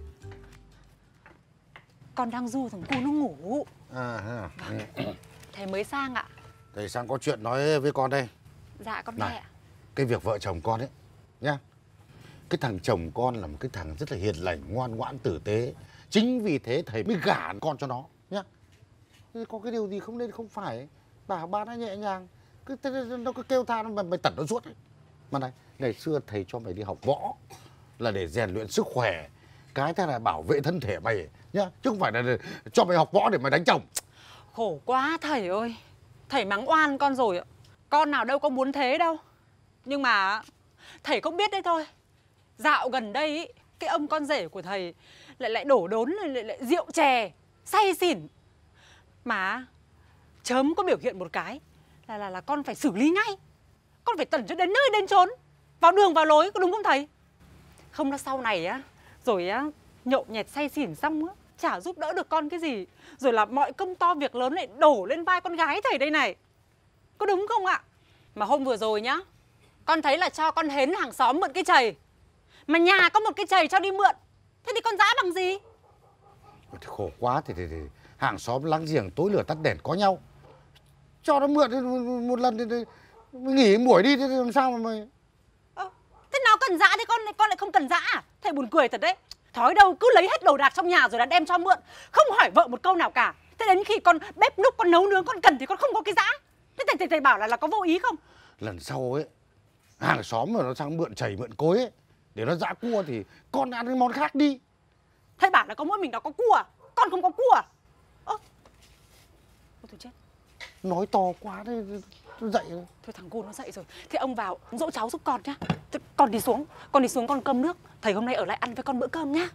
Con đang du thằng cu nó ngủ. À, à. Thầy mới sang ạ. Thầy sang có chuyện nói với con đây. Dạ con Này, nghe ạ. cái việc vợ chồng con ấy nhá. Cái thằng chồng con là một cái thằng rất là hiền lành, ngoan ngoãn, tử tế. Chính vì thế thầy mới gả con cho nó nhá. Thế có cái điều gì không nên không phải, bảo ba nó nhẹ nhàng, cứ nó cứ kêu than mày, mày tẩn nó suốt ấy. Mà này, ngày xưa thầy cho mày đi học võ là để rèn luyện sức khỏe, cái thế là bảo vệ thân thể mày nhá, chứ không phải là cho mày học võ để mày đánh chồng. Khổ quá thầy ơi. Thầy mắng oan con rồi ạ. Con nào đâu có muốn thế đâu. Nhưng mà thầy không biết đấy thôi. Dạo gần đây ý, cái ông con rể của thầy lại lại đổ đốn lại, lại, lại rượu chè, say xỉn. Mà chớm có biểu hiện một cái là là là con phải xử lý ngay. Con phải tẩn cho đến nơi đến chốn, vào đường vào lối, có đúng không thầy? Không là sau này á, rồi á nhậu nhẹt say xỉn xong á, chả giúp đỡ được con cái gì. Rồi là mọi công to việc lớn lại đổ lên vai con gái thầy đây này. Có đúng không ạ? Mà hôm vừa rồi nhá, con thấy là cho con hến hàng xóm mượn cái chày. Mà nhà có một cái chày cho đi mượn, thế thì con giá bằng gì? Thì khổ quá thì, thì, thì hàng xóm láng giềng tối lửa tắt đèn có nhau. Cho nó mượn thì một lần thì, thì nghỉ buổi đi thì làm sao mà mày. Ờ, thế nào cần dã thì con con lại không cần dã à? Thầy buồn cười thật đấy. Thói đâu cứ lấy hết đồ đạc trong nhà rồi là đem cho mượn, không hỏi vợ một câu nào cả. Thế đến khi con bếp núc, con nấu nướng, con cần thì con không có cái dã. Thế thầy, thầy, thầy bảo là là có vô ý không? Lần sau ấy, hàng xóm mà nó sang mượn chày mượn cối ấy, để nó dã cua thì con ăn cái món khác đi. Thầy bảo là có mỗi mình đó có cua à? Con không có cua à? Ơ, ôi thôi chết. Nói to quá thế, nó dậy rồi. Thôi thằng cu nó dậy rồi. Thế ông vào dỗ cháu giúp con nhá. Thế con đi xuống, con đi xuống con cơm nước. Thầy hôm nay ở lại ăn với con bữa cơm nhá.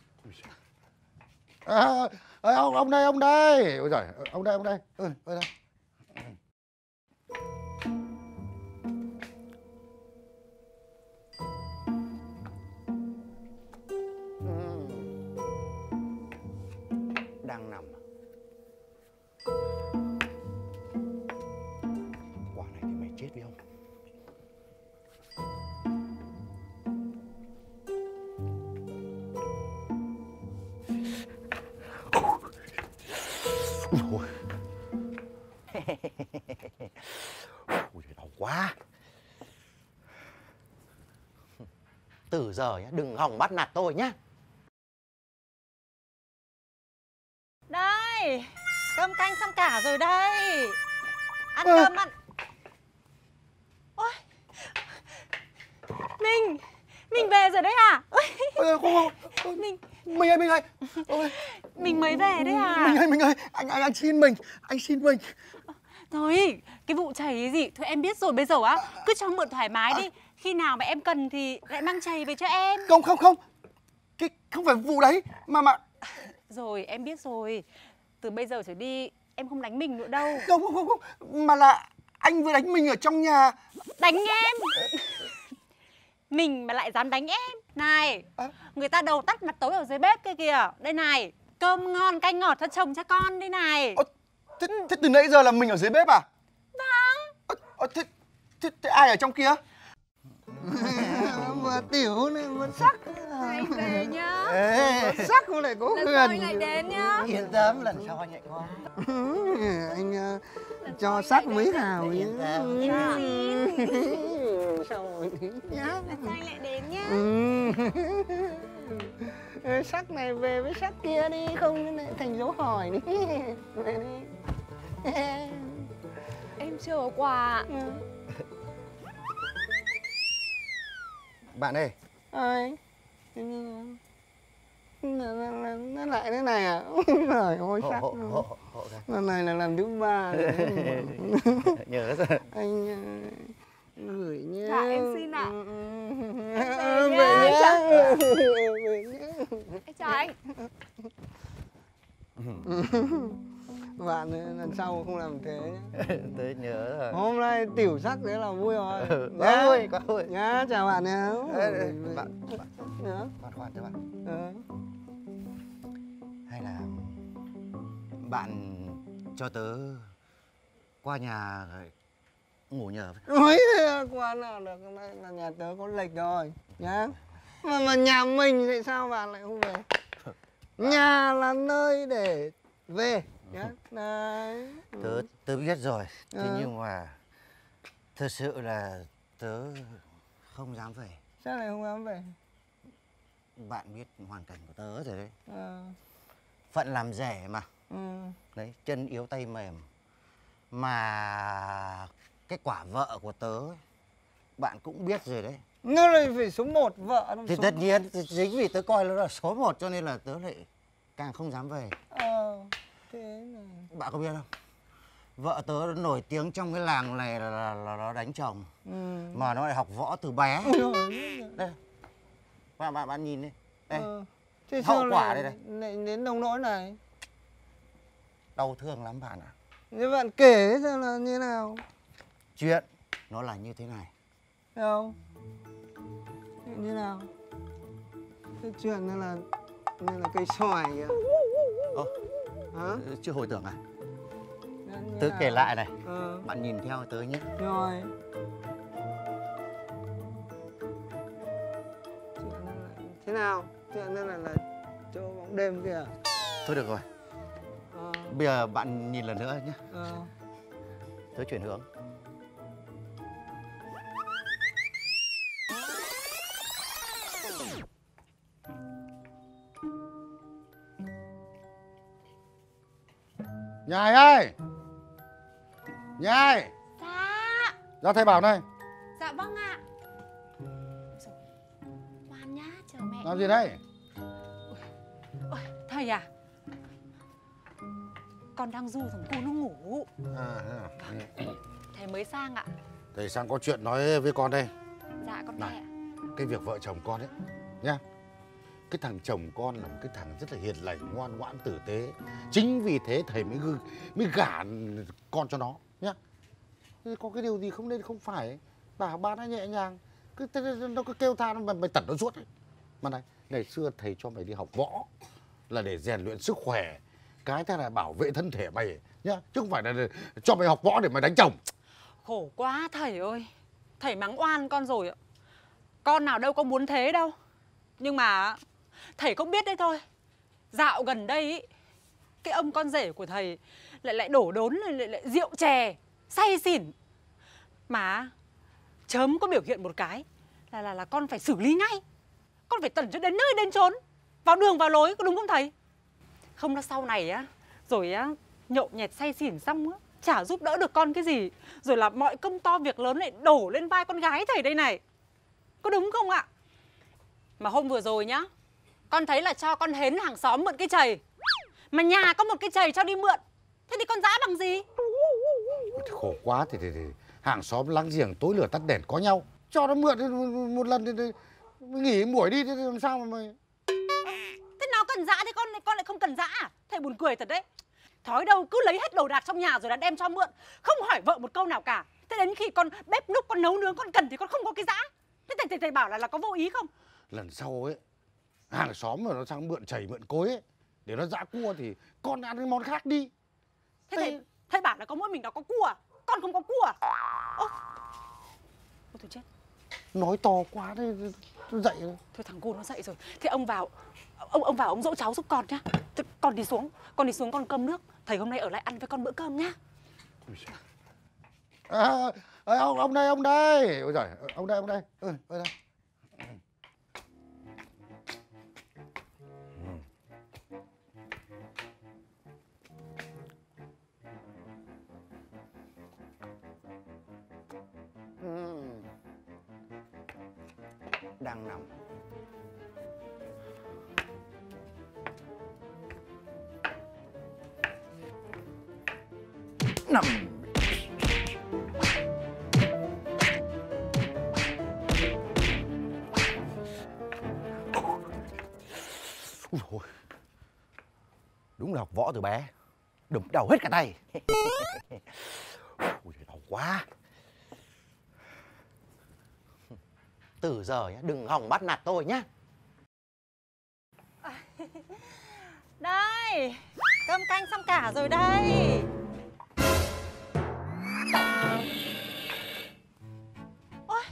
À, à, ông ông đây ông đây. Ôi giời, ông đây ông đây. Ừ, ôi đây. Đang nằm. Quả này thì mày chết với ông. Ôi. Ôi trời, đau quá. Từ giờ nhá, đừng hòng bắt nạt tôi nhá. Đây, cơm canh xong cả rồi đây. Ăn Ơ. cơm ăn. Ôi, Mình, mình về rồi đấy à? Ôi, không, không. Mình, Mình ơi, mình ơi. Ôi. mình mới về đấy à? Mình ơi, mình ơi, anh anh anh xin mình, anh xin mình. Thôi, cái vụ chày ấy gì, thôi em biết rồi, bây giờ á, cứ cho mượn thoải mái đi. Khi nào mà em cần thì lại mang chày về cho em. Không, không, không. Cái không phải vụ đấy, mà mà Rồi, em biết rồi. Từ bây giờ trở đi, em không đánh mình nữa đâu. không, không, không, không. Mà là anh vừa đánh mình ở trong nhà. Đánh em? Mình mà lại dám đánh em. Này, người ta đầu tắt mặt tối ở dưới bếp kia kìa. Đây này, cơm ngon canh ngọt cho chồng cho con đây này. Ơ, thế, thế từ nãy giờ là mình ở dưới bếp à? Vâng. Ơ, ơ, thế, thế, thế ai ở trong kia? Mà tiểu này mà sắc. Anh về nhá. Ê, sắc không lại có Lần huyền. sau anh lại đến nhá. Yên tâm, lần sau anh lại qua. Anh uh, cho sắc mấy hào nhé. Yên tâm. Sao rồi nhá. Lần sau anh lại đến nhá. Ừ. Sắc này về với sắc kia đi, không lại thành dấu hỏi đi. Về đi. Em chưa có quà. Bạn ơi. Ơi. Nó lại thế này à? Trời ơi, sắc. Hộ, hộ, hộ, hộ lần này là lần thứ ba. nhớ rồi. Anh gửi nhé. Dạ em xin ạ. Về nhé. Về nhé. Em chào anh. Bạn lần sau không làm thế nhé. Tôi nhớ rồi. Hôm nay tiểu sắc thế là vui rồi. Ừ, quá vui, quá vui. Nhá, chào bạn nhé. Bạn, bạn, nhá. bạn khoan cho bạn. Ừ. Hay là bạn cho tớ qua nhà ngủ nhờ. Ôi, qua nào được, hôm nay là nhà tớ có lệch rồi nhá. Mà, mà nhà mình thì sao bạn lại không về? Nhà là nơi để về nhá. Đấy. Tớ, tớ biết rồi. Thế Ừ. nhưng mà thật sự là tớ không dám về. Sao lại không dám về? Bạn biết hoàn cảnh của tớ rồi đấy. Ờ. Phận làm rể mà. Ừ. Đấy, chân yếu tay mềm. Mà cái quả vợ của tớ ấy, bạn cũng biết rồi đấy. Nó lại phải số một vợ đâu. Thì số... tất nhiên, chính vì tớ coi nó là số một cho nên là tớ lại càng không dám về. Ờ, thế này. Bạn có biết không? Vợ tớ nổi tiếng trong cái làng này là, là, là nó đánh chồng. Ừ. Mà nó lại học võ từ bé. Ừ. Đây, bạn, bạn, bạn nhìn đi. Đây, Ờ. Thế hậu sao quả lại, đây này. lại đến nông nỗi này? Đau thương lắm bạn ạ. Thế bạn kể xem là như nào? Chuyện nó là như thế này. Đâu? Như nào? Cái chuyện này là như là cây xoài kìa. Ơ, Hả? chưa hồi tưởng à? Như Tớ nào? kể lại này. Ờ. Bạn nhìn theo tớ nhé. Rồi. Chuyện này là thế nào? Chuyện này là, là chỗ bóng đêm kìa. Thôi được rồi. Ờ. Bây giờ bạn nhìn lần nữa nhé. Ờ. Tớ chuyển hướng. Nhài ơi! Nhài! Dạ. Ra thầy bảo này. Dạ vâng ạ. Ngoan nhá, chờ mẹ. Làm gì đây? Ôi, thầy à? Con đang du thằng cu nó ngủ. À, à. Thầy mới sang ạ. Thầy sang có chuyện nói với con đây. Dạ con Này, nghe ạ. cái việc vợ chồng con ấy nhá. Cái thằng chồng con là một cái thằng rất là hiền lành, ngoan ngoãn, tử tế. Chính vì thế thầy mới gư, mới gả con cho nó nhá. Có cái điều gì không nên không phải ấy. Bảo ba nó nhẹ nhàng, cứ nó cứ kêu than mà mày tẩn nó suốt ấy. Mà này, ngày xưa thầy cho mày đi học võ là để rèn luyện sức khỏe, cái thế là bảo vệ thân thể mày nhá, chứ không phải là cho mày học võ để mày đánh chồng. Khổ quá thầy ơi. Thầy mắng oan con rồi ạ. Con nào đâu có muốn thế đâu. Nhưng mà thầy không biết đấy thôi. Dạo gần đây ý, cái ông con rể của thầy lại lại đổ đốn lại, lại, lại rượu chè, say xỉn. Mà chớm có biểu hiện một cái là là là con phải xử lý ngay. Con phải tẩn cho đến nơi đến chốn, vào đường vào lối, có đúng không thầy? Không là sau này á, rồi á nhậu nhẹt say xỉn xong á, chả giúp đỡ được con cái gì. Rồi là mọi công to việc lớn lại đổ lên vai con gái thầy đây này. Có đúng không ạ? Mà hôm vừa rồi nhá, con thấy là cho con hến hàng xóm mượn cái chày. Mà nhà có một cái chày cho đi mượn, thế thì con dã bằng gì? Khổ quá thì, thì, thì hàng xóm láng giềng tối lửa tắt đèn có nhau. Cho nó mượn một lần thì, thì nghỉ buổi đi, thì làm sao mà mày... Thế nó cần dã thì con con lại không cần dã à? Thầy buồn cười thật đấy. Thói đâu cứ lấy hết đồ đạc trong nhà rồi là đem cho mượn, không hỏi vợ một câu nào cả. Thế đến khi con bếp núc, con nấu nướng, con cần thì con không có cái dã. Thế thầy, thầy, thầy bảo là là có vô ý không? Lần sau ấy, hàng xóm mà nó sang mượn chày mượn cối ấy, để nó dã cua thì con ăn cái món khác đi. Thế thầy, thầy bảo là có mỗi mình đó có cua à? Con không có cua à? Ơ, ôi thôi chết. Nói to quá đấy, nó dậy rồi. Thôi thằng cu nó dậy rồi. Thế ông vào, ông ông vào ông dỗ cháu giúp con nhá. Thế con đi xuống, con đi xuống con cơm nước. Thầy hôm nay ở lại ăn với con bữa cơm nhá. À, à, ông, ông đây, ông đây. Ôi giời, ông đây, ông đây. Ừ, đây. đang nằm. Nằm. Ui dồi. Đúng là học võ từ bé, đụng đầu hết cả tay. Ui trời, đau quá. Từ giờ nhá, đừng hòng bắt nạt tôi nhá. Đây, cơm canh xong cả rồi đây. Ôi,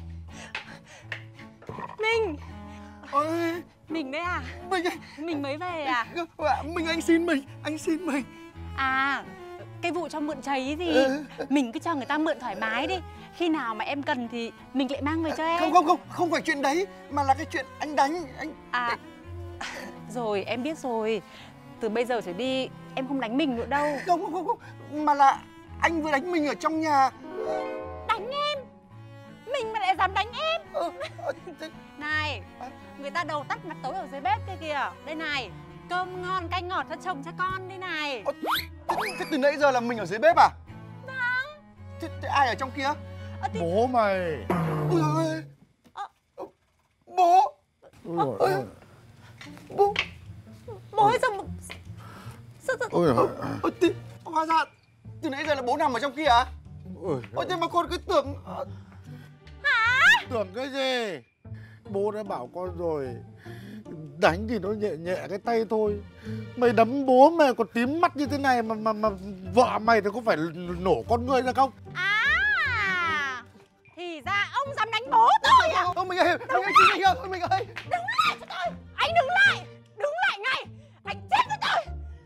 Mình. Ôi, Mình đấy à? mình ơi. Mình mới về à? Mình anh xin mình, anh xin mình. À, cái vụ cho mượn cháy gì? Ừ. Mình cứ cho người ta mượn thoải mái đi. Khi nào mà em cần thì mình lại mang về cho em. Không không không, không phải chuyện đấy, mà là cái chuyện anh đánh, anh... À, rồi em biết rồi. Từ bây giờ trở đi em không đánh mình nữa đâu. Không không không, không. Mà là anh vừa đánh mình ở trong nhà. Đánh em? Mình mà lại dám đánh em? Ừ, thế... Này, người ta đầu tắt mặt tối ở dưới bếp kia kìa. Đây này, cơm ngon canh ngọt cho chồng cho con đây này. Ờ, thế, thế từ nãy giờ là mình ở dưới bếp à? Vâng. Thế, thế ai ở trong kia? À, thì... Bố mày. Ui ơi. À... Bố. Ôi Ôi. Bố. Bố ơi sao... Sao... sao... Ôi giời. Ôi, thì, hóa ra từ nãy giờ là bố nằm ở trong kia à? Ôi, Ôi thế mà con cứ tưởng... Hả? tưởng cái gì? Bố đã bảo con rồi, đánh thì nó nhẹ nhẹ cái tay thôi. Mày đấm bố mày còn tím mắt như thế này mà mà mà vợ mày thì có phải nổ con ngươi ra không? À, thì ra ông dám đánh bố tôi à? Ôi mình ơi, mình ơi, chị mình ơi, mình ơi. Đứng lại cho tôi. Anh đứng lại. Đứng lại ngay. Anh chết với tôi.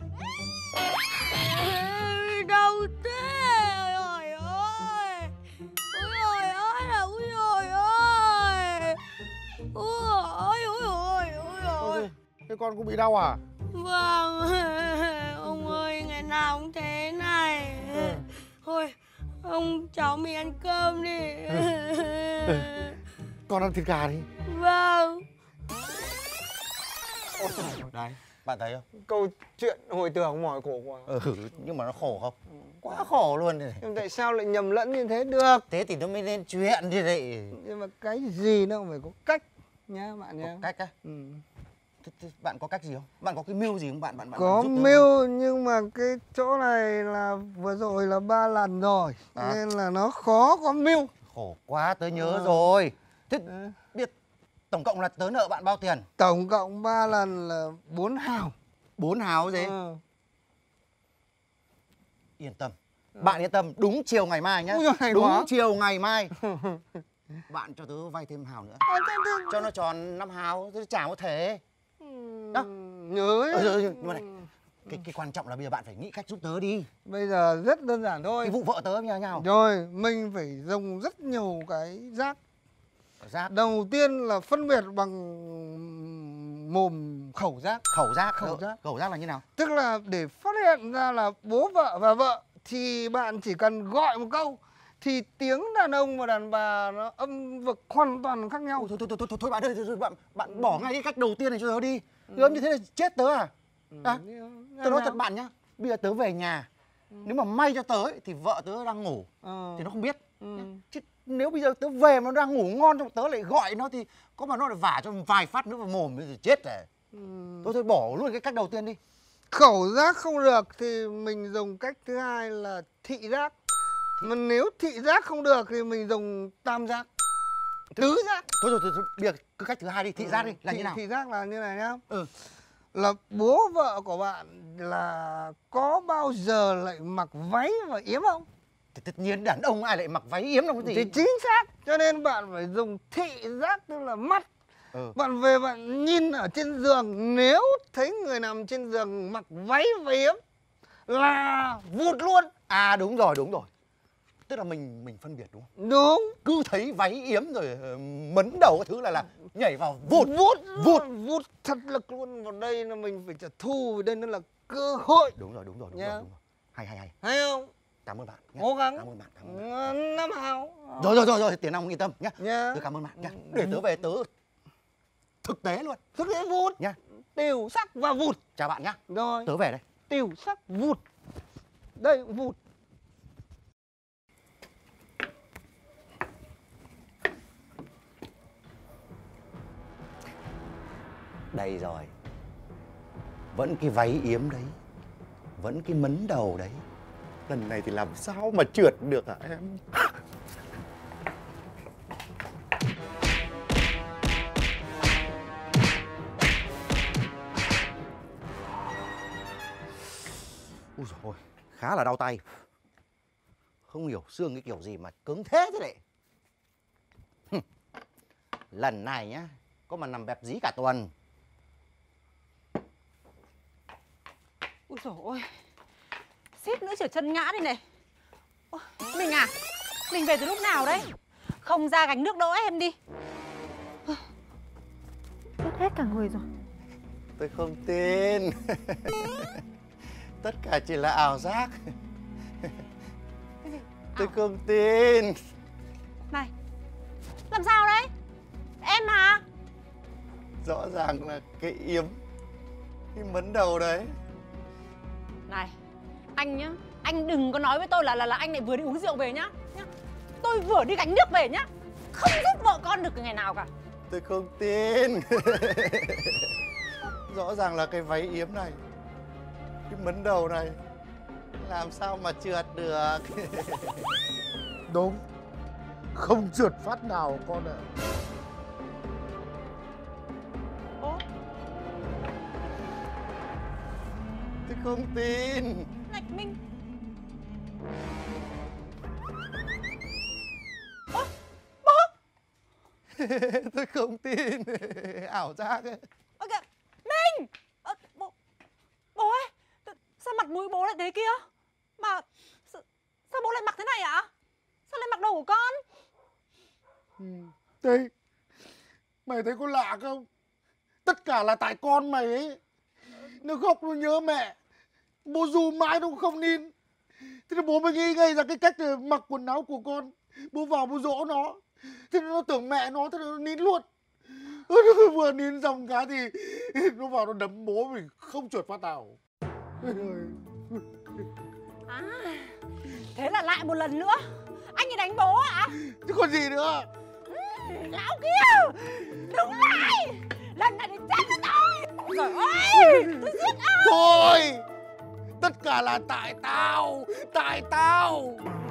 Đau thế. Ôi ơi. Ôi ôi ơi là ôi ôi ơi. Ôi ôi ôi ôi ôi. Thế con cũng bị đau à? Vâng. Ông ơi, ngày nào cũng thế này. Ừ. Thôi, ông cháu mình ăn cơm đi. Ừ. Con ăn thịt gà đi. Vâng. Đấy, bạn thấy không? Câu chuyện hồi tưởng mỏi cổ quá. Ừ, nhưng mà nó khổ không? Quá khổ luôn này. Nhưng tại sao lại nhầm lẫn như thế được? Thế thì nó mới nên chuyện như vậy. Nhưng mà cái gì nó cũng phải có cách nhá bạn nhá. Có cách á? Ừ. Thế, thế bạn có cách gì không? Bạn có cái mưu gì không? Bạn bạn bạn Có giúp tớ mưu nhưng mà cái chỗ này là vừa rồi là ba lần rồi À. nên là nó khó có mưu. không? Khổ quá, tớ nhớ À. rồi. Thế Ừ. biết tổng cộng là tớ nợ bạn bao tiền? Tổng cộng ba lần là bốn hào. Bốn hào gì? Ừ. Yên tâm. Bạn yên tâm, đúng chiều ngày mai nhá. Ui giời, hay Đúng quá. chiều ngày mai. Bạn cho tớ vay thêm hào nữa. À, thế, thế, Cho nó tròn năm hào, tớ trả một thể. Đó. nhớ ấy. Ừ, rồi, rồi, nhưng mà này, cái cái quan trọng là bây giờ bạn phải nghĩ cách giúp tớ đi. Bây giờ rất đơn giản thôi. Cái vụ vợ tớ với nhau. Rồi, mình phải dùng rất nhiều cái giác. Giác, Đầu tiên là phân biệt bằng mồm khẩu giác. khẩu giác, Khẩu khẩu giác. Khẩu giác là như nào? Tức là để phát hiện ra là bố vợ và vợ thì bạn chỉ cần gọi một câu thì tiếng đàn ông và đàn bà nó âm vực hoàn toàn khác nhau. Ôi, thôi, thôi, thôi, thôi, thôi bạn ơi, thôi, thôi, bạn, bạn bỏ ngay cái cách đầu tiên này cho tớ đi. Tớ như thế là chết tớ à? À, tớ nói thật bạn nhá, bây giờ tớ về nhà, nếu mà may cho tớ ấy, thì vợ tớ đang ngủ, Ờ. thì nó không biết. Ừ. Chứ nếu bây giờ tớ về mà nó đang ngủ ngon, xong tớ lại gọi nó thì có mà nó lại vả cho vài phát nữa vào mồm thì chết rồi. Thôi thôi bỏ luôn cái cách đầu tiên đi. Khẩu giác không được thì mình dùng cách thứ hai là thị giác. Mà nếu thị giác không được thì mình dùng tam giác, tứ giác. Thôi rồi, thôi, thôi, bây giờ cứ cách thứ hai đi, thị giác đi, là thị, như nào? thị giác là như này nhá. Ừ. Là bố vợ của bạn là có bao giờ lại mặc váy và yếm không? Thì tất nhiên đàn ông ai lại mặc váy yếm đâu cái gì. Thì chính xác. Cho nên bạn phải dùng thị giác, tức là mắt. Ừ. Bạn về bạn nhìn ở trên giường, nếu thấy người nằm trên giường mặc váy và yếm là vụt luôn. À đúng rồi, đúng rồi. Tức là mình mình phân biệt đúng không? Đúng. Cứ thấy váy yếm rồi ờ, mấn đầu cái thứ là là nhảy vào vụt. Vụt Vụt. Vụt thật lực luôn. Vào đây là mình phải trả thù, đây nó là cơ hội. Đúng rồi, đúng rồi, đúng Nhá. rồi, đúng rồi. Hay hay hay. Hay không? Cảm ơn bạn nhé. Cố gắng. Cảm ơn bạn, cảm ơn bạn. Năm hào. Rồi rồi rồi rồi, Tiền Long yên tâm nhé. Nhá. Tôi cảm ơn bạn nhé. Để tớ về tớ thực tế luôn. Thực tế vụt Nha. Tiểu sắc và vụt. Chào bạn nhá. Rồi. Tớ về đây. Tiểu sắc vụt. Đây vụt. Đây rồi. Vẫn cái váy yếm đấy, vẫn cái mấn đầu đấy. Lần này thì làm sao mà trượt được hả em? Ui dồi ôi, khá là đau tay. Không hiểu xương cái kiểu gì mà cứng thế thế này. Lần này nhá, có mà nằm bẹp dí cả tuần. Ui dồi ôi, suýt nữa trượt chân ngã đây này. Ôi, mình à, mình về từ lúc nào đấy? Không ra gánh nước đỡ em đi. Ướt hết cả người rồi. Tôi không tin. Tất cả chỉ là ảo giác. Tôi không tin. Này, làm sao đấy? Em hả? Rõ ràng là cái yếm, cái mấn đầu đấy. Này, anh nhá, anh đừng có nói với tôi là là là anh lại vừa đi uống rượu về nhá. nhá. Tôi vừa đi gánh nước về nhá. Không giúp vợ con được ngày nào cả. Tôi không tin. Rõ ràng là cái váy yếm này, cái mấn đầu này, làm sao mà trượt được. Đúng, không trượt phát nào con ạ. Ố, Tôi không tin. này mình. Ơ, bố. Tôi không tin. Ảo giác ấy. Ơ kìa, Minh. Ờ, bố, bố ơi, sao mặt mũi bố lại thế kia? Mà sao, sao bố lại mặc thế này ạ? Sao lại mặc đồ của con? Ừ. Đây, mày thấy có lạ không? Tất cả là tại con mày ấy. Nó khóc nó nhớ mẹ. Bố dù mãi nó cũng không nín. Thế nên bố mới nghĩ ngay ra cái cách mặc quần áo của con. Bố vào bố dỗ nó. Thế nên nó tưởng mẹ nó, thế nên nó nín luôn. Nó vừa nín xong cái thì nó vào nó đấm bố mình không trượt phát nào. À, thế là lại một lần nữa anh ấy đánh bố ạ? Chứ còn gì nữa. Ừ, lão kia, đứng lại. Lần này thì chết với tôi. Trời ơi, tôi giết ai? Thôi, tất cả là tại tao. Tại tao.